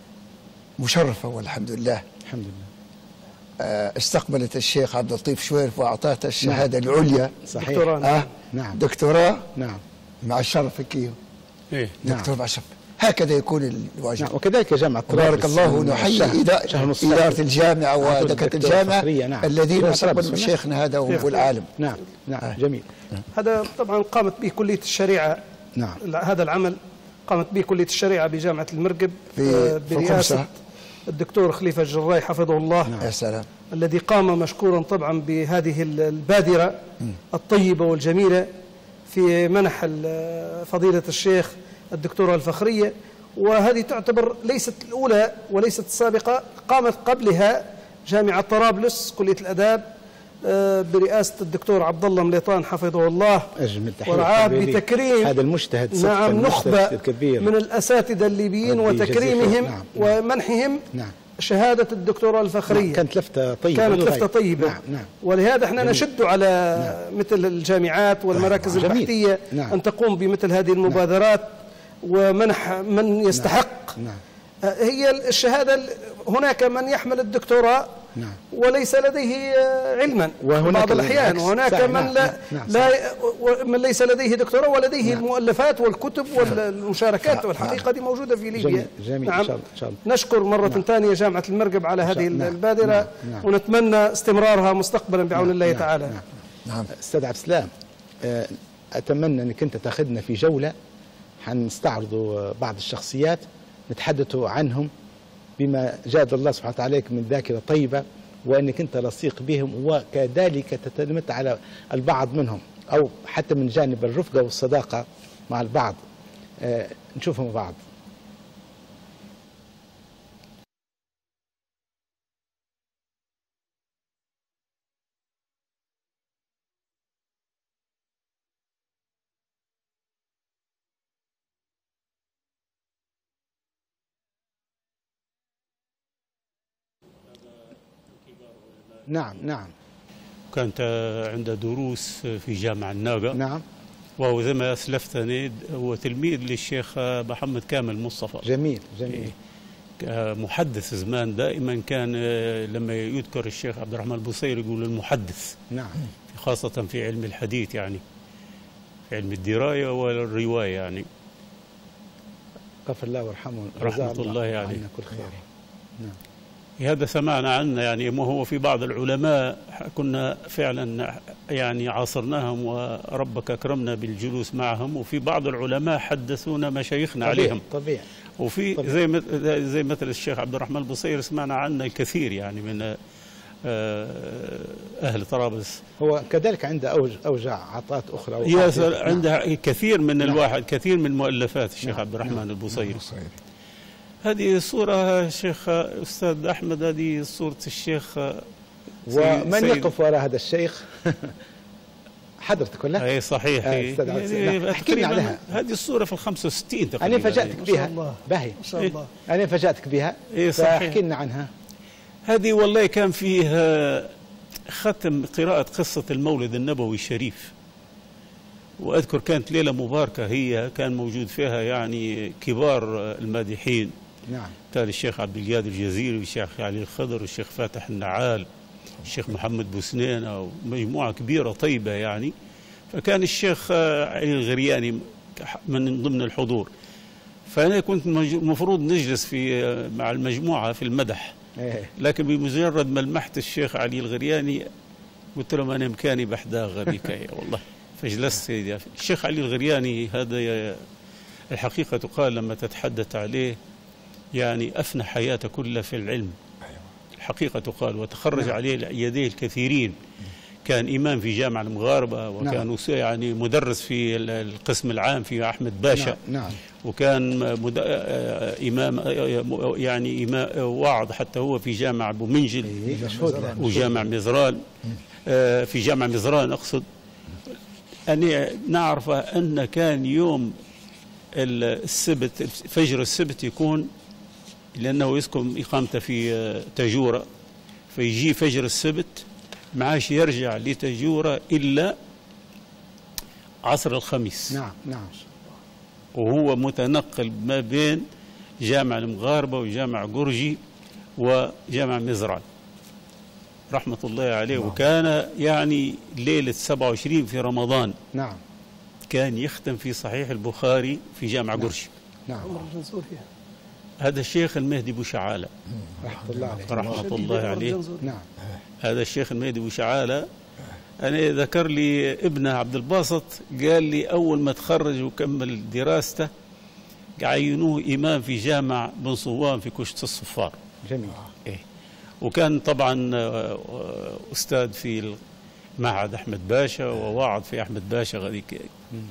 مشرفة والحمد لله. الحمد لله. استقبلت الشيخ عبد اللطيف شويرف وأعطاته الشهادة العليا. صحيح. دكتوراه. نعم. دكتوراه. نعم. مع الشرف كيو. إيه. دكتور مع الشرف. هكذا يكون الواجب. نعم. وكذلك جامعة بارك الله ونحيي إدارة الجامعة ودكاترة الجامعة. نعم. الذين استقبلوا شيخنا هذا والعالم. نعم. نعم. جميل. هذا طبعا قامت به كلية الشريعة. نعم. هذا العمل قامت به كلية الشريعة بجامعة المرقب برئاسة الدكتور خليفة الجراي حفظه الله. نعم. يا سلام. الذي قام مشكورا طبعا بهذه البادرة الطيبة والجميلة في منح فضيلة الشيخ الدكتوراه الفخرية. وهذه تعتبر ليست الأولى وليست السابقة، قامت قبلها جامعة طرابلس كلية الآداب برئاسة الدكتور عبد الله مليطان حفظه الله ورعاه بتكريم هذا المجتهد. نعم. نخبة من الأساتذة الليبيين وتكريمهم. نعم. ومنحهم. نعم. شهادة الدكتوراه الفخرية. نعم. كانت لفتة طيبة. كانت لفتة طيبة. نعم. نعم. ولهذا احنا نشد على مثل الجامعات والمراكز البحثية. نعم. أن تقوم بمثل هذه المبادرات. نعم. ومنح من يستحق. نعم. هي الشهادة. هناك من يحمل الدكتوراه نعم. وليس لديه علما وهناك بعض الأحيان، بالعكس. وهناك صحيح. من من ليس لديه دكتوراه ولديه المؤلفات والكتب والمشاركات، والحقيقة دي موجودة في ليبيا. جميل. نعم. إن شاء الله. نشكر مرة ثانية جامعة المرقب على هذه البادرة، ونتمنى استمرارها مستقبلا بعون الله تعالى. نعم. أستاذ عبد السلام، أتمنى أنك أنت تاخذنا في جولة، حنستعرضوا بعض الشخصيات نتحدثوا عنهم بما جاد الله سبحانه وتعالى عليك من ذاكرة طيبة، وأنك أنت لصيق بهم، وكذلك تتمتع على البعض منهم، أو حتى من جانب الرفقة والصداقة مع البعض. نشوفهم مع بعض. نعم. كانت عنده دروس في جامع الناقة. نعم. وهو زي ما أسلفتني هو تلميذ للشيخ محمد كامل مصطفى. جميل. محدث زمان دائما كان لما يذكر الشيخ عبد الرحمن البصيري يقول المحدث. نعم. خاصة في علم الحديث، يعني في علم الدراية والرواية يعني. غفر الله وارحمه، رحمة الله عليه. عنا كل خير. نعم. هذا سمعنا عنه يعني، ما هو في بعض العلماء كنا فعلا يعني عاصرناهم وربك أكرمنا بالجلوس معهم، وفي بعض العلماء حدثونا مشايخنا عليهم. طبيعي. وفي زي مثل الشيخ عبد الرحمن البصيري سمعنا عنه الكثير يعني من أهل طرابلس. هو كذلك عنده أوجع عطات أخرى. عنده كثير من الواحد، كثير من مؤلفات الشيخ عبد الرحمن البصيري. هذه صورة شيخ أستاذ أحمد، هذه صورة الشيخ. ومن يقف وراء هذا الشيخ؟ حضرتك ولا؟ أي صحيح. احكي لنا عنها. هذه الصورة في 65 تقريبا. أنا فاجأتك بها. باهي. ما شاء الله. أنا فاجأتك بها. فاحكي لنا عنها. هذه والله كان فيها ختم قراءة قصة المولد النبوي الشريف، وأذكر كانت ليلة مباركة، هي كان موجود فيها يعني كبار المادحين. نعم. تالي الشيخ عبد القادر الجزيري والشيخ علي الخضر والشيخ فاتح النعال والشيخ محمد بوسنين، ومجموعة كبيرة طيبة يعني. فكان الشيخ علي الغرياني من ضمن الحضور، فأنا كنت المفروض نجلس مع المجموعة في المدح، لكن بمجرد ما لمحت الشيخ علي الغرياني قلت له أنا مكاني بحداغ بك والله. فجلست. الشيخ علي الغرياني هذا الحقيقة تقال لما تتحدث عليه يعني أفنى حياته كلها في العلم، الحقيقة تقال، وتخرج عليه يديه الكثيرين. كان إمام في جامع المغاربة، وكان يعني مدرس في القسم العام في أحمد باشا. نعم. وكان إمام يعني إمام واعظ حتى هو في جامع أبو منجل وجامع مزران، في جامع مزران أقصد. أنا نعرف أن كان يوم السبت فجر السبت يكون، لأنه يسكن إقامته في تاجورة، فيجي فجر السبت معاش يرجع لتاجورة إلا عصر الخميس. نعم. وهو متنقل ما بين جامع المغاربة وجامع قرجي وجامع مزرعة رحمة الله عليه. وكان يعني ليلة 27 في رمضان نعم كان يختم في صحيح البخاري في جامع قرجي. نعم. هذا الشيخ المهدي بوشعالة رحمة الله عليه. نعم. هذا الشيخ المهدي بوشعالة أنا ذكر لي ابنه عبد الباسط، قال لي أول ما تخرج وكمل دراسته عينوه إمام في جامع بن صوان في كشت الصفار. جميل. وكان طبعا أستاذ في معهد أحمد باشا وواعظ في أحمد باشا غاديك.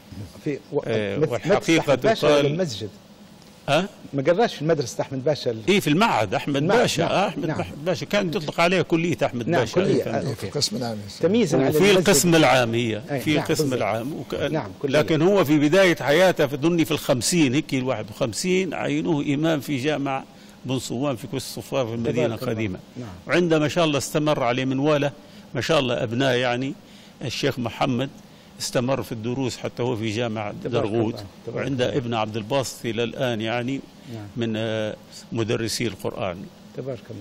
والحقيقة تقال المسجد ما قراش في مدرسة أحمد باشا في المعهد أحمد باشا. نعم. أحمد باشا كان تطلق عليها كلية أحمد باشا. كلية في القسم العام تمييزا على في القسم العام هي في نعم القسم العام نعم. لكن هو في بداية حياته في ظني في 50 هيك 51 عينوه إمام في جامع بن صوان في كشت الصفار في المدينة القديمة. نعم. وعندما ما شاء الله استمر عليه منواله ما شاء الله أبناء يعني الشيخ محمد استمر في الدروس حتى هو في جامع درغوت، وعند ابن عبد الباسط إلى الآن يعني من مدرسي القرآن. تبارك الله.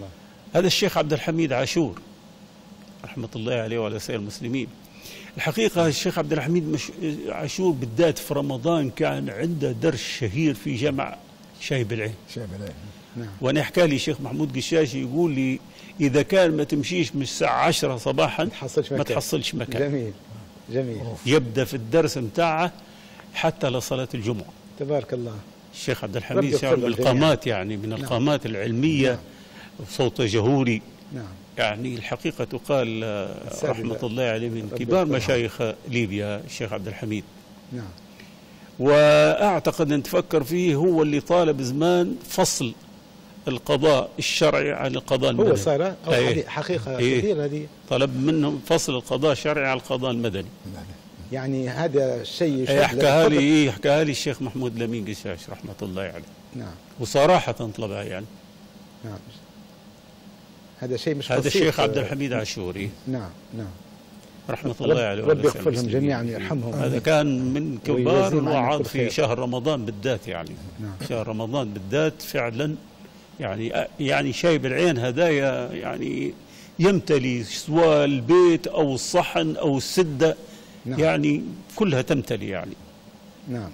هذا الشيخ عبد الحميد عاشور رحمة الله عليه وعلى سائر المسلمين. الحقيقة الشيخ عبد الحميد عاشور بالذات في رمضان كان عنده درس شهير في جامع شايب العين. نعم. وأنا حكى لي الشيخ محمود قشاشي يقول لي إذا كان ما تمشيش من الساعة 10 صباحا ما تحصلش مكان. جميل جميل. يبدأ في الدرس متاعه حتى لصلاة الجمعة. تبارك الله. الشيخ عبد الحميد شعب من القامات يعني من القامات العلمية. نعم. صوته جهوري. نعم. يعني الحقيقة تقال رحمة الله عليه من كبار مشايخ ليبيا الشيخ عبد الحميد. نعم. وأعتقد أن تفكر فيه هو اللي طالب زمان فصل القضاء الشرعي عن القضاء المدني. هو صار حقيقة كثير هذه. طلب منهم فصل القضاء الشرعي عن القضاء المدني. يعني هذا الشيء يحكيها لي الشيخ محمود لمين قشاش رحمة الله عليه. نعم. وصراحة طلبها يعني. نعم. هذا شيء مش هذا الشيخ عبد الحميد عاشوري. نعم نعم. رحمة الله عليه. ربي يغفر لهم جميعا ويرحمهم. هذا كان من كبار الوعاظ في شهر رمضان بالذات يعني. نعم. شهر رمضان بالذات فعلا يعني شايب العين هدايا يعني يمتلي سواء البيت أو الصحن أو السدة. نعم. يعني كلها تمتلي يعني. نعم.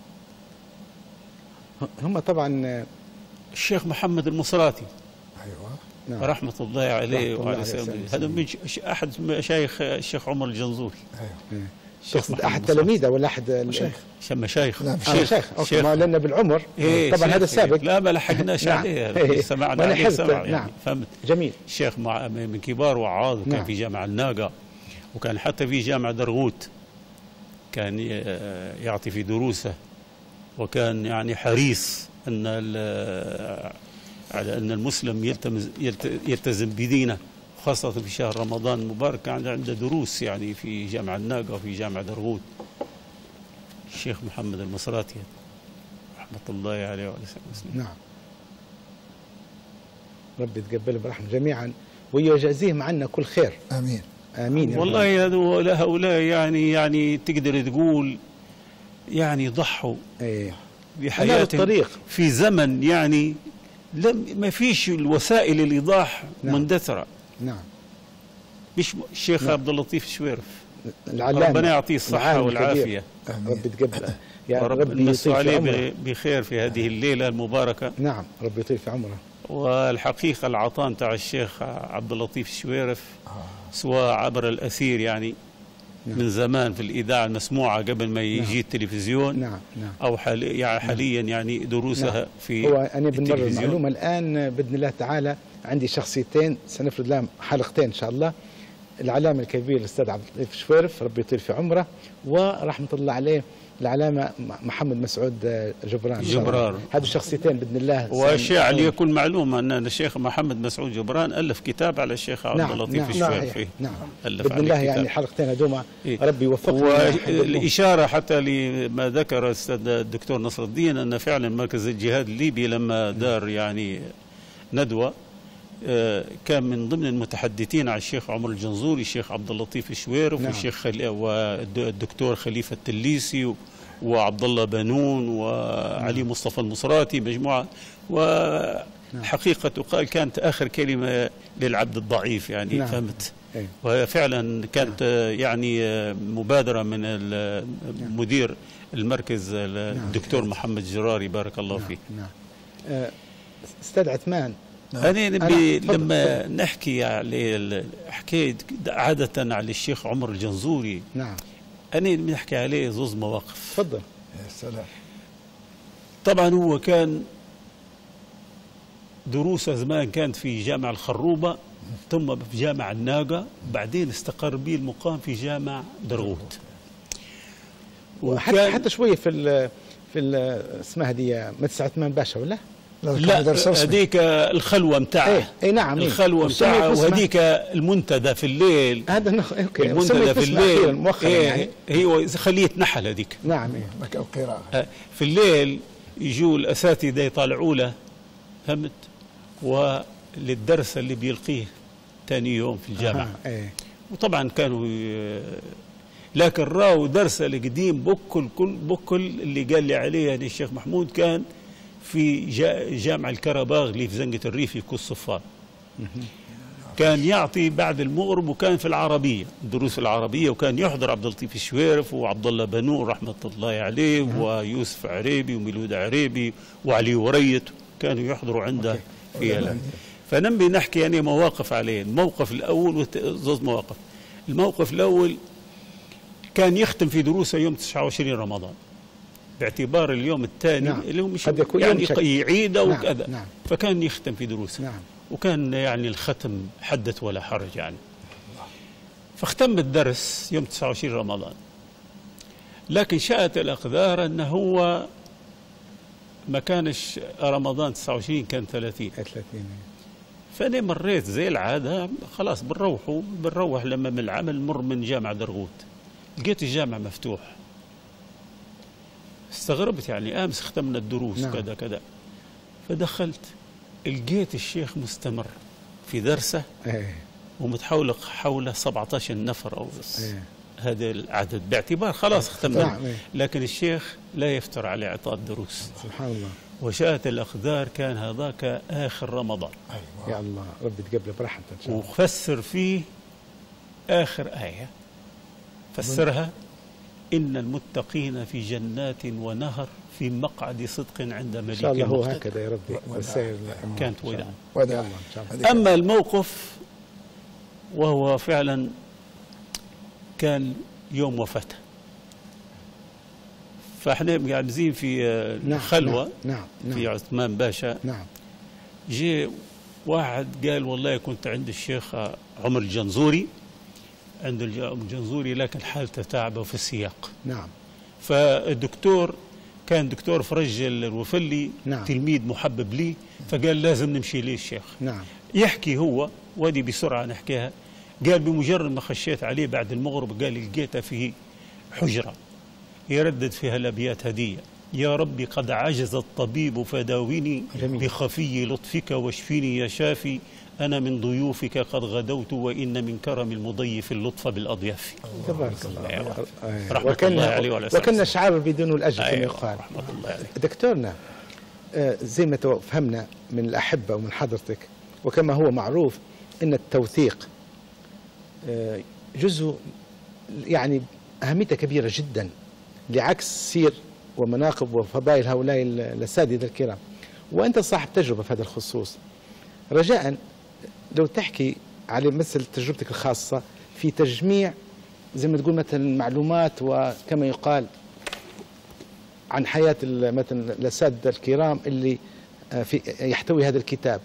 هم طبعا الشيخ محمد المصراتي. أيوة. نعم. رحمة الله عليه وعلى سيدنا. هذا من أحد مشايخ الشيخ عمر الجنزوري. أيوة. أحد تلاميذه ولا أحد مشايخ؟ نعم. شيخ. ما لنا بالعمر. طبعا هذا سابق. لا ما لحقناش عليه. سمعنا عليه سمع يعني. نعم. فهمت. جميل. الشيخ من كبار وعاظ وكان نعم. في جامع الناقة وكان حتى في جامع درغوت كان يعطي في دروسه وكان يعني حريص أن على أن المسلم يلتزم بدينه خاصة في شهر رمضان المبارك. كان عنده دروس يعني في جامع الناقة وفي جامع درغوت. الشيخ محمد المصراتي رحمة الله عليه وعلى سائر المسلمين. نعم. ربي يتقبل برحمة جميعا ويجازيهم عنا كل خير. آمين. آمين. والله هؤلاء يعني تقدر تقول يعني ضحوا بحياتهم في زمن يعني ما فيش الوسائل الإيضاح. نعم. مندثرة. نعم. مش الشيخ. نعم. عبد اللطيف الشويرف ربنا يعطيه الصحة والعافية. ربي يتقبله يا رب نمسوا عليه بخير في هذه الليلة المباركة. نعم. ربي يطيل في عمره. والحقيقة العطاء تاع الشيخ عبد اللطيف الشويرف سواء عبر الأثير يعني. نعم. من زمان في الإذاعة المسموعة قبل ما يجي. نعم. التلفزيون. نعم. نعم. أو حاليا يعني دروسها. نعم. في هو أنا بالمرة المعلومة الآن بإذن الله تعالى عندي شخصيتين سنفرد لهم حلقتين إن شاء الله. العلامة الكبير الأستاذ عبد اللطيف الشويرف ربي يطيل في عمره ورحمة الله عليه العلامة محمد مسعود جبران. هذه الشخصيتين بإذن الله. وشيء ليكون معلومة أن الشيخ محمد مسعود جبران ألف كتاب على الشيخ عبد اللطيف الشويرف. نعم. بإذن الله يعني الحلقتين هذوما. ربي يوفقهم. والإشارة حتى لما ذكر الأستاذ الدكتور نصر الدين أن فعلا مركز الجهاد الليبي لما دار يعني ندوة كان من ضمن المتحدثين على الشيخ عمر الجنزوري الشيخ عبد اللطيف الشويرف. نعم. والشيخ والدكتور خليفة التليسي وعبد الله بنون وعلي. نعم. مصطفى المصراتي مجموعة. والحقيقة تقال كانت آخر كلمة للعبد الضعيف يعني. نعم. فهمت. وفعلا كانت. نعم. يعني مبادرة من مدير المركز الدكتور. نعم. محمد جراري بارك الله. نعم. فيه. نعم. أستاذ عثمان أنا نبي لما نحكي على حكاية عادة على الشيخ عمر الجنزوري. نعم. أنا بنحكي عليه زوز مواقف. تفضل. يا سلام. طبعا هو كان دروسه زمان كانت في جامع الخروبة ثم في جامع الناقة بعدين استقر به المقام في جامع درغوت. حتى شوية في اسمها دي مدرسة عثمان باشا ولا؟ لا هذيك الخلوة متاعه. اي نعم. الخلوة متاعه وهذيك المنتدى في الليل. هذا اوكي. المنتدى في الليل يعني. هي خلية نحل هذيك. نعم. مكان قراءة. في الليل يجوا الأساتذة يطالعوا له. فهمت. وللدرس اللي بيلقيه ثاني يوم في الجامعة. وطبعا كانوا لكن راوا درس القديم بكل اللي قال لي عليه يعني الشيخ محمود كان في جامع الكرباغ اللي في زنقة الريف في كوس صفار. كان يعطي بعد المغرب، وكان في العربية، دروس العربية، وكان يحضر عبد اللطيف الشويرف وعبد الله بنون رحمة الله عليه ويوسف عريبي وميلود عريبي وعلي وريت، كانوا يحضروا عنده في فنبي نحكي يعني مواقف عليه. الموقف الأول زوز مواقف. الموقف الأول كان يختم في دروسه يوم 29 رمضان باعتبار اليوم الثاني اللي هو مش يعني يعيده وكذا. فكان يختم في دروسه. وكان يعني الختم حدث ولا حرج يعني. فاختم الدرس يوم 29 رمضان، لكن شاءت الأقدار أنه هو ما كانش رمضان 29، كان 30. فأنا مريت زي العادة، خلاص بنروح لما من العمل نمر من جامع درغوت، لقيت الجامع مفتوح. استغربت يعني أمس ختمنا الدروس كذا كذا. فدخلت لقيت الشيخ مستمر في درسه ومتحولق حوله 17 نفر أو هذا العدد، باعتبار خلاص ختمنا. لكن الشيخ لا يفتر على إعطاء الدروس. سبحان الله. وشاءت الأقدار كان هذاك آخر رمضان. يا الله، ربي تقبله برحمته إن شاء الله. وفسر فيه آخر آية، فسرها: إن المتقين في جنات ونهر في مقعد صدق عند مليك. إن شاء الله هو هكذا يا ربي. كانت وداع. أما الموقف وهو فعلا كان يوم وفاته، فاحنا قاعدين في خلوة في عثمان باشا. جاء واحد قال: والله كنت عند الشيخ عمر الجنزوري، عند الجنزوري لكن حالته تعبه في السياق. فالدكتور كان دكتور فرج الوفلي، تلميذ محبب لي، فقال لازم نمشي ليه الشيخ. يحكي هو، ودي بسرعة نحكيها. قال: بمجرد ما خشيت عليه بعد المغرب، قال: لقيته في حجرة يردد فيها الأبيات هدية: يا ربي قد عجز الطبيب فداويني بخفي لطفك واشفيني يا شافي، أنا من ضيوفك قد غدوت وإن من كرم المضيف اللطف بالأضياف. تبارك الله. رحمة الله عليه وعلى سلامه. وكان شعار بدون الأجر كما يقال. رحمة الله عليه. دكتورنا، زي ما فهمنا من الأحبة ومن حضرتك، وكما هو معروف أن التوثيق جزء يعني أهميته كبيرة جدا، لعكس سير ومناقب وفضائل هؤلاء الأساتذة الكرام، وأنت صاحب تجربة في هذا الخصوص. رجاء لو تحكي على مثل تجربتك الخاصة في تجميع زي ما تقول مثلا معلومات وكما يقال عن حياة مثلا الأساتذة الكرام اللي يحتوي هذا الكتاب.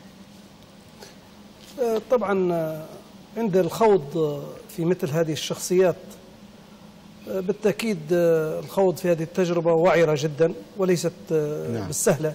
طبعا عند الخوض في مثل هذه الشخصيات بالتأكيد الخوض في هذه التجربة وعرة جدا وليست بالسهلة،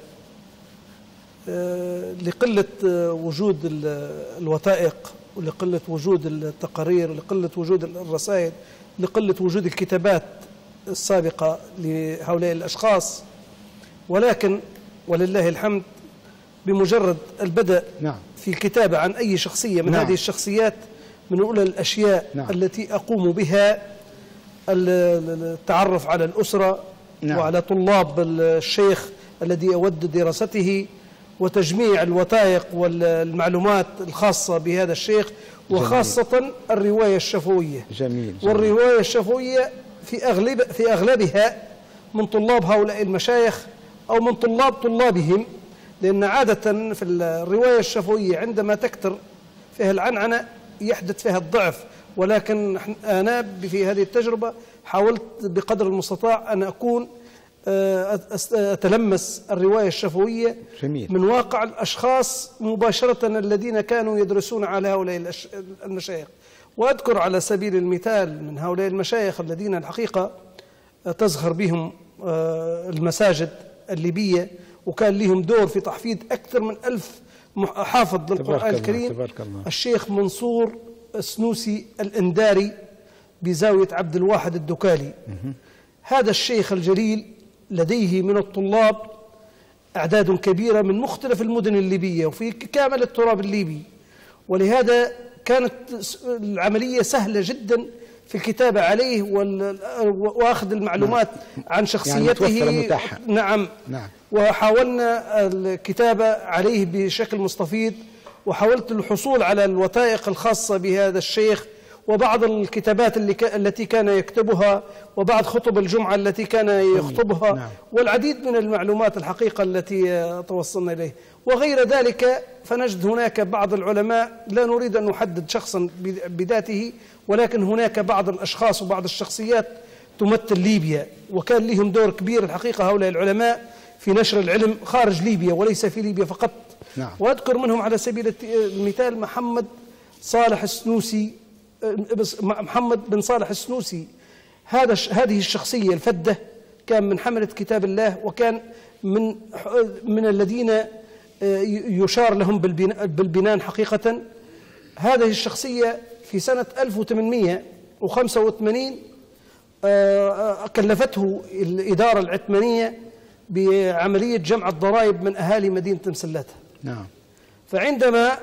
لقلة وجود الوثائق، ولقلة وجود التقارير، ولقلة وجود الرسائل، لقلة وجود الكتابات السابقة لهؤلاء الأشخاص. ولكن ولله الحمد بمجرد البدء في الكتابة عن أي شخصية من هذه الشخصيات، من أولى الأشياء التي أقوم بها التعرف على الأسرة وعلى طلاب الشيخ الذي أود دراسته، وتجميع الوثائق والمعلومات الخاصة بهذا الشيخ، وخاصة الرواية الشفوية. جميل. والرواية الشفوية في أغلبها من طلاب هؤلاء المشايخ أو من طلابهم، لأن عادة في الرواية الشفوية عندما تكثر فيها العنعنة يحدث فيها الضعف. ولكن أنا في هذه التجربة حاولت بقدر المستطاع أن أكون أتلمس الرواية الشفوية من واقع الأشخاص مباشرة الذين كانوا يدرسون على هؤلاء المشايخ. وأذكر على سبيل المثال من هؤلاء المشايخ الذين الحقيقة تزخر بهم المساجد الليبية، وكان لهم دور في تحفيظ أكثر من 1000 حافظ للقرآن الكريم، الشيخ منصور السنوسي الإنداري بزاوية عبد الواحد الدكالي. هذا الشيخ الجليل لديه من الطلاب أعداد كبيرة من مختلف المدن الليبية وفي كامل التراب الليبي، ولهذا كانت العملية سهلة جدا في الكتابة عليه وأخذ المعلومات عن شخصيته. يعني نعم. وحاولنا الكتابة عليه بشكل مستفيض وحاولت الحصول على الوثائق الخاصة بهذا الشيخ وبعض الكتابات التي كان يكتبها وبعض خطب الجمعة التي كان يخطبها. نعم. والعديد من المعلومات الحقيقة التي توصلنا إليه وغير ذلك. فنجد هناك بعض العلماء، لا نريد أن نحدد شخصا بذاته، ولكن هناك بعض الأشخاص وبعض الشخصيات تمثل ليبيا، وكان لهم دور كبير الحقيقة هؤلاء العلماء في نشر العلم خارج ليبيا وليس في ليبيا فقط. نعم. وأذكر منهم على سبيل المثال محمد بن صالح السنوسي. هذه الشخصية الفذة كان من حملة كتاب الله، وكان من الذين يشار لهم بالبنان حقيقة. هذه الشخصية في سنة 1885 كلفته الإدارة العثمانية بعملية جمع الضرائب من أهالي مدينة مسلاتة. نعم. فعندما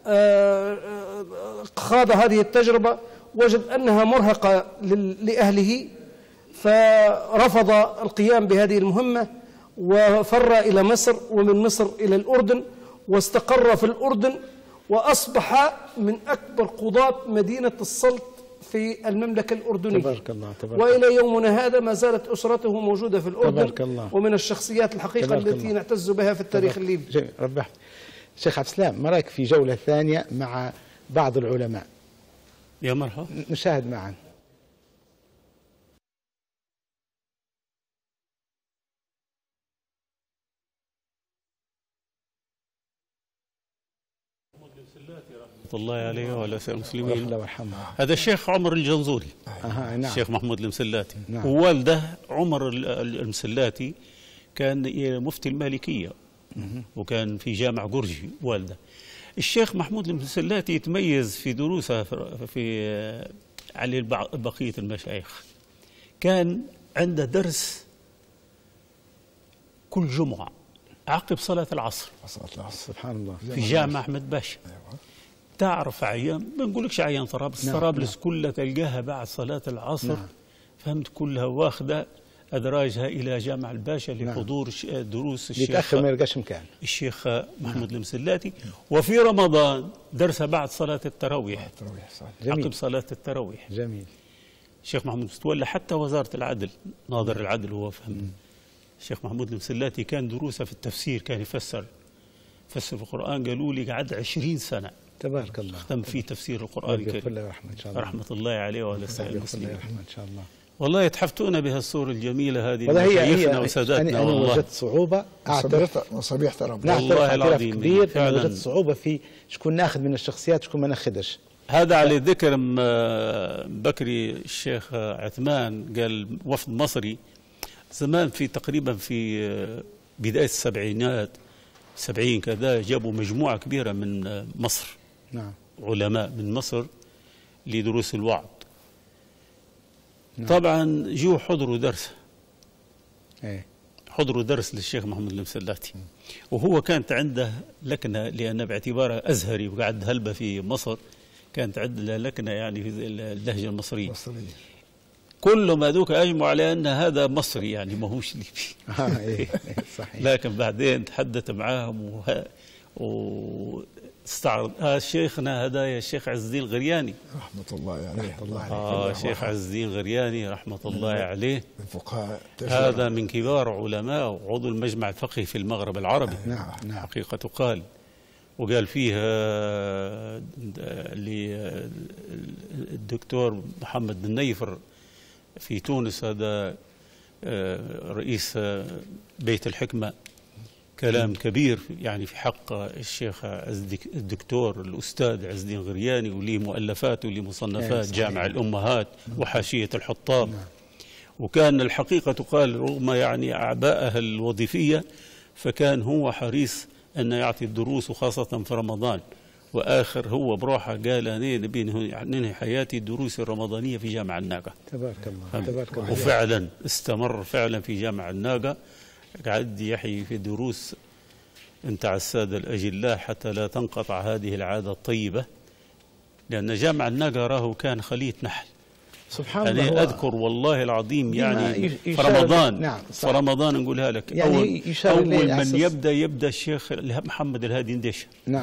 خاض هذه التجربة وجد أنها مرهقة لأهله، فرفض القيام بهذه المهمة وفر إلى مصر، ومن مصر إلى الأردن، واستقر في الأردن، وأصبح من أكبر قضاة مدينة السلط في المملكة الأردنية. تبارك الله. تبارك وإلى يومنا هذا ما زالت أسرته موجودة في الأردن. تبارك الله. ومن الشخصيات الحقيقة التي نعتز بها في التاريخ الليبي. جميل. رب يحفظك. شيخ عبد السلام، ما رأيك في جولة ثانية مع بعض العلماء؟ يا مرحبا. نشاهد معا. الله عليه وعلى سائر المسلمين. الله يرحمه. هذا الشيخ عمر الجنزوري. نعم. الشيخ محمود المسلاتي. نعم. ووالده عمر المسلاتي كان مفتي المالكية، وكان في جامع قرجي والده. الشيخ محمود المسلاتي يتميز في دروسه في على بقية المشايخ. كان عنده درس كل جمعة عقب صلاة العصر. سبحان الله. في جامع أحمد باشا. تعرف عيان، ما نقولكش عيان طرابلس، طرابلس كلها تلقاها بعد صلاة العصر. نعم. فهمت، كلها واخدة أدراجها إلى جامع الباشا لحضور دروس الشيخ. يتأخر ما يلقاش مكان. الشيخ محمود المسلاتي. وفي رمضان درسها بعد صلاة التراويح. عقب صلاة التراويح. جميل. الشيخ محمود تولى حتى وزارة العدل، ناظر العدل هو فهمت. الشيخ محمود المسلاتي كان دروسه في التفسير، كان يفسر القرآن. قالوا لي قعد 20 سنة. تبارك الله. ختم في تفسير القرآن الكريم. الله يرحمه إن شاء الله. رحمة الله عليه وعلى سائر المسلمين. الله يرحمه إن شاء الله. والله يتحفتونا بها الصورة الجميلة هذه. والله مشايخنا وساداتنا. أنا وجدت صعوبة أعترف. مصابيح ترى. والله العظيم كبير. وجدت صعوبة في شكون ناخذ من الشخصيات شكون ما ناخذش. هذا على ذكر بكري الشيخ عثمان قال وفد مصري زمان في تقريبا في بداية السبعينات 70 كذا، جابوا مجموعة كبيرة من مصر. نعم. علماء من مصر لدروس الوعظ. نعم. طبعا جو حضروا درس. حضروا درس للشيخ محمود المسلاتي. وهو كانت عنده لكنة، لأن باعتباره أزهري وقعد هلبة في مصر كانت عنده لكنة يعني في اللهجة المصرية. كلهم هذوك أجمعوا على أن هذا مصري يعني ما هوش ليبي. صحيح. لكن بعدين تحدث معاهم واستعرض شيخنا هذا يا الشيخ عز الدين الغرياني رحمة الله عليه. شيخ عز الدين الغرياني رحمة الله عليه من فقهاء هذا من كبار علماء وعضو المجمع الفقهي في المغرب العربي. نعم. حقيقة قال، وقال فيها للدكتور محمد النيفر في تونس، هذا رئيس بيت الحكمة، كلام كبير يعني في حق الشيخ الدكتور الأستاذ عز الدين الغرياني، وليه مؤلفات وليه مصنفات، جامع الأمهات وحاشية الحطاب. وكان الحقيقة قال رغم يعني أعبائها الوظيفية فكان هو حريص أن يعطي الدروس، وخاصة في رمضان. وآخر هو بروحه قال أنا نبي ننهي حياتي الدروس الرمضانية في جامع الناقة. تبارك الله. تبارك الله. وفعلا استمر فعلا في جامع الناقة، قعد يحيي في دروس انتع السادة الأجلاء حتى لا تنقطع هذه العادة الطيبة، لأن جامع الناقة راه كان خلية نحل. سبحان الله. أنا أذكر والله العظيم يعني في رمضان. نعم. في رمضان نقولها لك، يعني أول من يبدأ الشيخ محمد الهادي نديش. نعم.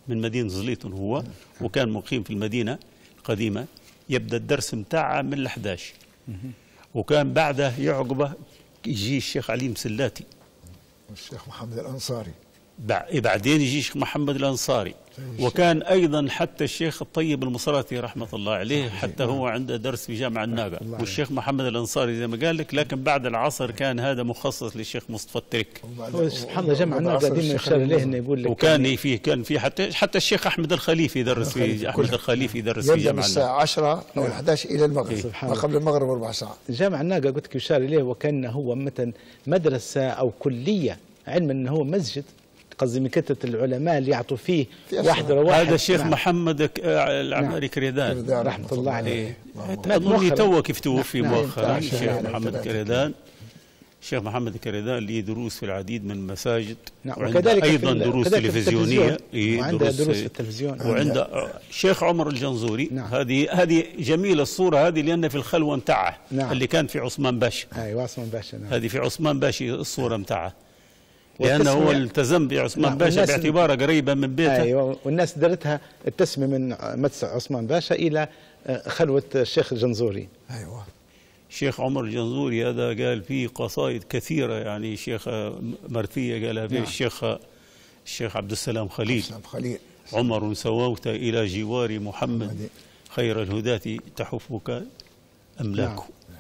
من مدينة زليطن هو، وكان مقيم في المدينة القديمة. يبدأ الدرس متاعه من ال11، وكان بعده يعقبه يجي الشيخ علي مسلاتي، والشيخ محمد الأنصاري، بعدين يجي الشيخ محمد الأنصاري، وكان أيضا حتى الشيخ الطيب المصراتي رحمة الله عليه حتى هو عنده درس في جامع الناقة، والشيخ محمد الأنصاري زي ما قال لك. لكن بعد العصر كان هذا مخصص للشيخ مصطفى الترك. هو سبحان الله جامع الناقة ديما يشار إليه إنه يقول لك، وكان فيه حتى الشيخ أحمد الخليفي يدرس في أحمد الخليفي يدرس في جامع الناقة الساعة 10 أو 11 إلى المغرب، ما قبل المغرب 4 ساعات. جامع الناقة قلت لك يشار إليه وكان هو مثلا مدرسة أو كلية، علما أنه هو مسجد، قصدي من كثرة العلماء اللي يعطوا فيه واحد هذا الشيخ محمد العماري كريدان رحمة الله عليه. أظن تو كيف توفي مؤخرا الشيخ محمد كريدان. الشيخ محمد كريدان ليه دروس في العديد من المساجد، وعنده أيضا دروس تلفزيونية، وعنده دروس في التلفزيون، وعنده الشيخ عمر الجنزوري. هذه جميلة الصورة هذه، لأن في الخلوة متاعه اللي كان في عثمان باشا. أيوة عثمان باشا. هذه في عثمان باشا الصورة متاعه، لأنه هو التزم بعثمان باشا باعتبارها قريبة من بيته. أيوة، والناس درتها التسمية من مدرسة عثمان باشا إلى خلوة الشيخ الجنزوري. أيوة. الشيخ عمر الجنزوري هذا قال فيه قصائد كثيرة، يعني شيخ مرثية قالها فيه الشيخ عبد السلام خليل. عمر سووت إلى جوار محمد، خير الهداة تحفك أملاكه.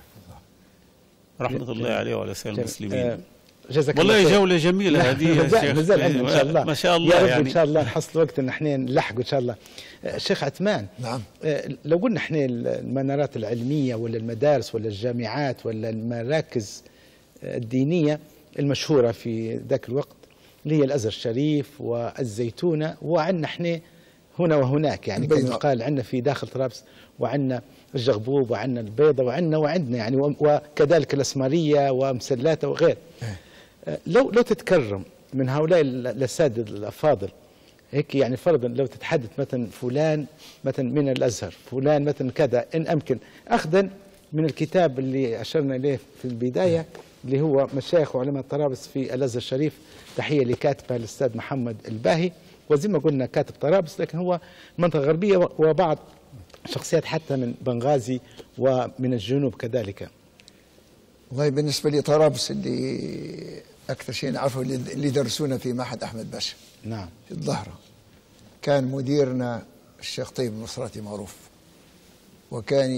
رحمة الله عليه وعلى سائر المسلمين. والله جولة جميلة هذه يا شيخ، نزل إن شاء الله، ما شاء الله، يا رب يعني إن شاء الله نحصل وقت إن احنا نلحق إن شاء الله. شيخ عثمان، نعم، لو قلنا احنا المنارات العلمية ولا المدارس ولا الجامعات ولا المراكز الدينية المشهورة في ذاك الوقت اللي هي الأزهر الشريف والزيتونة، وعندنا احنا هنا وهناك، يعني كما قال عندنا في داخل طرابلس، وعندنا الجغبوب، وعندنا البيضة، وعندنا يعني، وكذلك الأسمارية ومسلاتة وغير. لو تتكرم من هؤلاء الأساتذة الأفاضل هيك، يعني فرضا لو تتحدث مثلا فلان مثلا من الأزهر، فلان مثلا كذا، إن أمكن أخذا من الكتاب اللي أشرنا إليه في البداية اللي هو مشايخ وعلماء طرابلس في الأزهر الشريف، تحية لكاتبه الأستاذ محمد الباهي، وزي ما قلنا كاتب طرابلس لكن هو منطقة غربية، وبعض شخصيات حتى من بنغازي ومن الجنوب كذلك. والله بالنسبة لي طرابلس اللي أكثر شيء نعرفه اللي درسونا في معهد أحمد باشا. نعم. في الظهرة كان مديرنا الشيخ طيب المصراتي معروف، وكان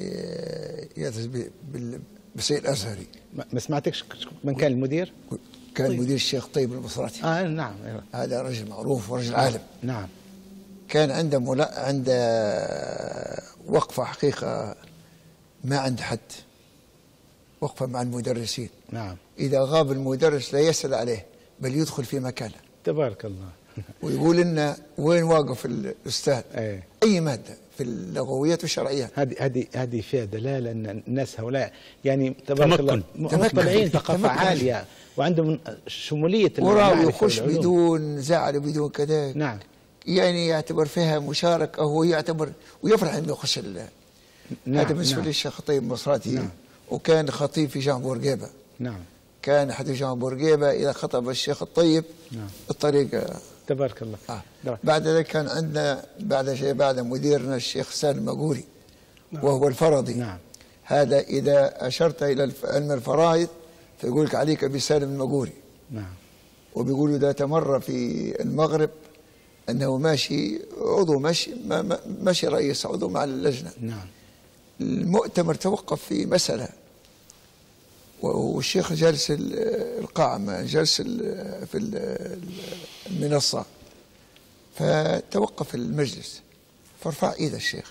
يدرس بالسيد الأزهري. ما سمعتكش من كان المدير؟ كان طيب. مدير الشيخ طيب المصراتي. نعم. هذا رجل معروف ورجل عالم. نعم. كان عنده وقفة حقيقة ما عند حد، وقفة مع المدرسين. نعم. إذا غاب المدرس لا يسأل عليه بل يدخل في مكانه. تبارك الله. ويقول لنا وين واقف الأستاذ؟ أي مادة في اللغويات والشرعيات. هذه فيها دلالة أن الناس هؤلاء يعني تبارك الله مطلعين ثقافة عالية وعندهم شمولية وراء يخش بدون زعل وبدون كذا. نعم. يعني يعتبر فيها مشاركة، هو يعتبر ويفرح انه يخش نعم. هذا بالنسبة للشيخ طيب المصراتي. نعم. وكان خطيب في جامع بورقيبة. نعم. كان حتى جامع بورقيبة إذا خطب الشيخ الطيب نعم. الطريقة. تبارك الله. بعد ذلك كان عندنا بعد مديرنا الشيخ سالم المقوري. نعم. وهو الفرضي. نعم. هذا إذا أشرت إلى علم الفرائض فيقول لك عليك بسالم المقوري. نعم. وبيقولوا ذات مرة في المغرب أنه ماشي عضو ماشي رئيس عضو مع اللجنة. نعم. المؤتمر توقف في مسألة والشيخ جالس القاعة، جالس في المنصة، فتوقف المجلس فارفع ايد الشيخ،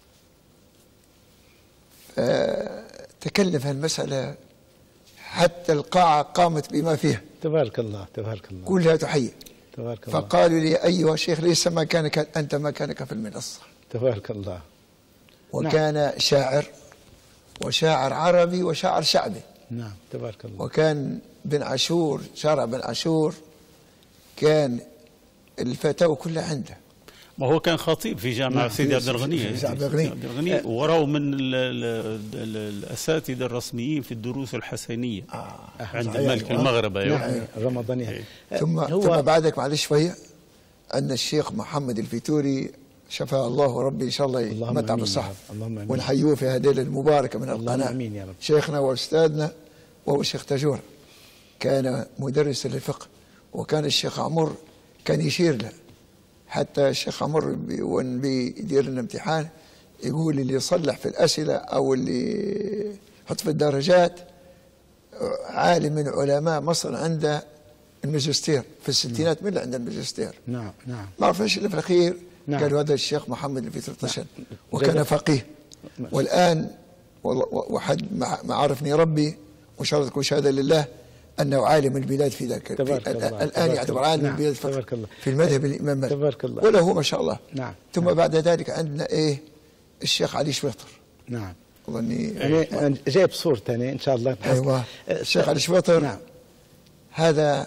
فتكلف المسألة حتى القاعة قامت بما فيها. تبارك الله. تبارك الله. كلها تحية. تبارك الله. فقالوا لي أيها الشيخ ليس مكانك أنت، مكانك في المنصة. تبارك الله. وكان نعم. شاعر، وشاعر عربي وشاعر شعبي. نعم. تبارك الله. وكان بن عاشور، شارع بن عاشور كان الفتاوى كلها عنده. ما هو كان خطيب في جامعة سيدي عبد الغني، وراه من الأساتذة الرسميين في الدروس الحسنية عند الملك المغرب. أيوة. الرمضانية. ثم بعدك معلش شوية أن الشيخ محمد الفيتوري شفاه الله وربي إن شاء الله يمتع بالصحة، ونحيوه في هذه الليلة المباركة من القناة. آمين يا رب. شيخنا وأستاذنا وهو الشيخ تاجور، كان مدرسا للفقه، وكان الشيخ عمر كان يشير له، حتى الشيخ عمر وين بيدير لنا امتحان يقول اللي يصلح في الأسئلة أو اللي يحط في الدرجات عالم من علماء مصر عنده الماجستير في الستينات. من اللي عنده الماجستير؟ نعم. ما عرفناش إلا في الأخير. نعم. قالوا هذا الشيخ محمد الفيتوري طشن، وكان فقيه. والآن وحد ما عرفني ربي وشهادة تكون شهادة لله أنه عالم البلاد في ذاك الآن يعتبر عالم البلاد في المذهب الإمام مالك، تبارك الله، وله ما شاء الله. نعم. ثم بعد ذلك عندنا الشيخ علي شويطر. نعم. أظني أنا جايب صورته أنا إن شاء الله. أيوة. الشيخ علي شويطر. نعم. هذا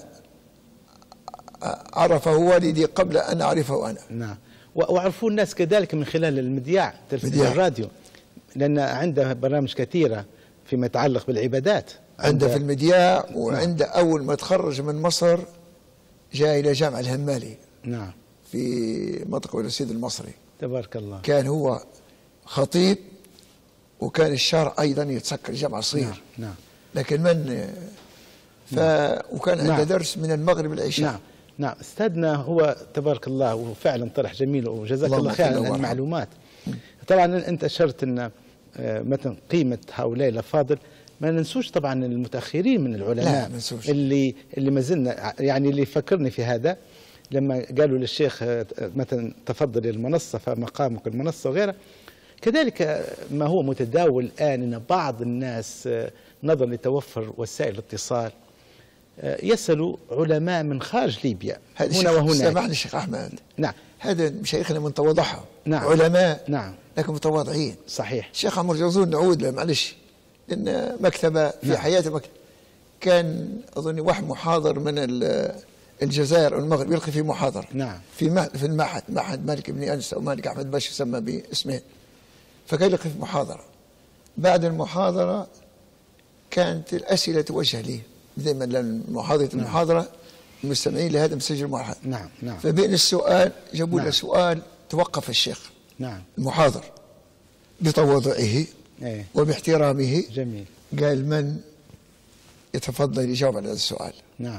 عرفه والدي قبل أن أعرفه أنا. نعم. وعرفوا الناس كذلك من خلال المذياع، تلفزيون الراديو، لأن عنده برامج كثيرة فيما يتعلق بالعبادات. عنده في المذياع، وعنده أول ما تخرج من مصر جاء إلى جامع الهمالي. نعم. في منطقة الرصيد المصري. تبارك الله. كان هو خطيب، وكان الشارع أيضا يتسكر جامع صغير. نعم. لكن وكان عنده درس من المغرب العشاء. نعم. استاذنا هو تبارك الله وفعلا طرح جميل، وجزاك الله خير عن المعلومات. طبعا انت اشرت ان مثلا قيمه هؤلاء الافاضل، ما ننسوش طبعا المتاخرين من العلماء. لا اللي ما زلنا، يعني اللي فكرني في هذا لما قالوا للشيخ مثلا تفضل المنصه فمقامك المنصه وغيرها. كذلك ما هو متداول الان ان بعض الناس نظرا لتوفر وسائل الاتصال يسألوا علماء من خارج ليبيا هنا وهناك. سامحني الشيخ أحمد. نعم. هذا مشايخنا من تواضعهم. نعم. علماء. نعم. لكن متواضعين. صحيح. الشيخ عمر جوزون نعود له معلش، لأن مكتبة في نعم. حياته كان أظن واحد محاضر من الجزائر أو المغرب يلقي في محاضرة. نعم. في المعهد، معهد مالك بن أنس أو مالك أحمد باشا يسمى باسمين. فكان يلقي في محاضرة. بعد المحاضرة كانت الأسئلة توجه لي دائما، لأن محاضرة المحاضرة المستمعين لهذا مسجل محاضرة. نعم. فبين السؤال جابوا له سؤال، توقف الشيخ المحاضر بتواضعه وباحترامه. جميل. قال من يتفضل يجاوب على هذا السؤال. نعم.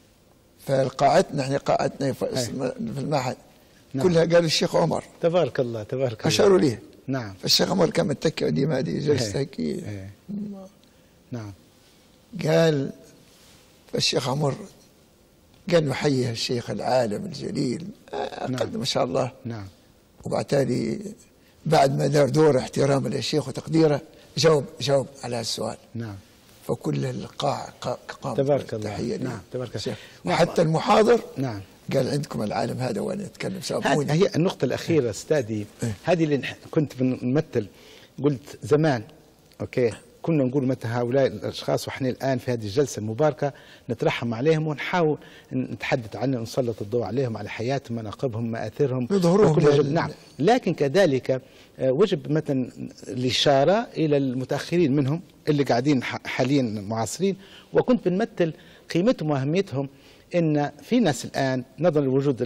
فقاعتنا احنا قاعتنا في المعهد كلها قالوا الشيخ عمر. تبارك الله. تبارك الله. أشاروا ليه. نعم. فالشيخ عمر كان متكئ وديما جلس هيك. نعم. قال الشيخ عمر قال نحيي الشيخ العالم الجليل قد ما شاء الله. نعم. وبعتالي بعد ما دار دور احتراما للشيخ وتقديره جاوب على السؤال. نعم. فكل القاع قام تبارك الله. تحية لي. نعم. تبارك الله. وحتى المحاضر نعم قال عندكم العالم هذا وانا اتكلم سامحوني. هي النقطة الأخيرة استاذي، هذه اللي كنت بنمثل. قلت زمان اوكي كنا نقول متى هؤلاء الاشخاص، واحنا الان في هذه الجلسه المباركه نترحم عليهم ونحاول نتحدث عنهم ونسلط الضوء عليهم، على حياتهم، مناقبهم، مآثرهم، نظهرهم. نعم. لكن كذلك وجب مثلا الاشاره الى المتاخرين منهم اللي قاعدين حاليا معاصرين، وكنت بنمثل قيمتهم واهميتهم. ان في ناس الان نظرا لوجود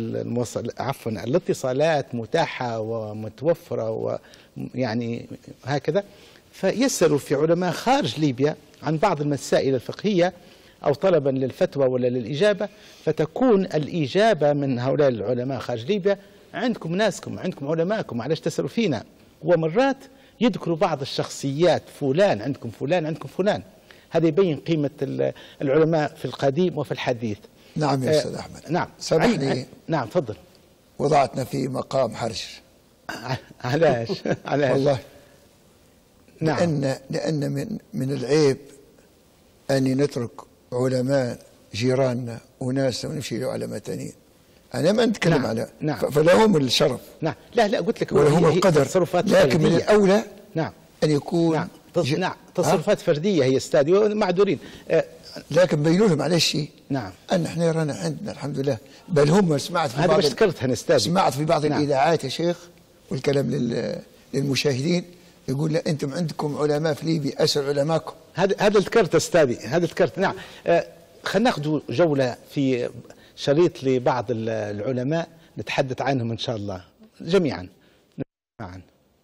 الاتصالات متاحه ومتوفره ويعني هكذا، فيسألوا في علماء خارج ليبيا عن بعض المسائل الفقهية أو طلبا للفتوى ولا للإجابة، فتكون الإجابة من هؤلاء العلماء خارج ليبيا عندكم ناسكم، عندكم علماءكم، علاش تسألوا فينا؟ ومرات يذكروا بعض الشخصيات، فلان عندكم، فلان عندكم، فلان. هذا يبين قيمة العلماء في القديم وفي الحديث. نعم يا أستاذ أحمد. نعم. سامحني. نعم تفضل. وضعتنا في مقام حرج. علاش؟ والله نعم. لأن من العيب أني نترك علماء جيراننا وناس ونمشي لعلماء ثانيين. أنا ما نتكلم على فلهم الشرف. نعم. لا قلت لك ولهم القدر، لكن من الأولى أن يكون تصرفات فردية هي استاذي ومعذورين. لكن بينوا لهم على شيء. نعم. أن احنا رانا عندنا الحمد لله، بل هم سمعت في هذا ذكرتها استاذي، سمعت في بعض الإذاعات يا شيخ، والكلام للمشاهدين يقول لا أنتم عندكم علماء في ليبيا، أسأل علماءكم. هذا ذكرت استاذي، هذا ذكرت. نعم. خلينا ناخذ جولة في شريط لبعض العلماء نتحدث عنهم إن شاء الله جميعا معا.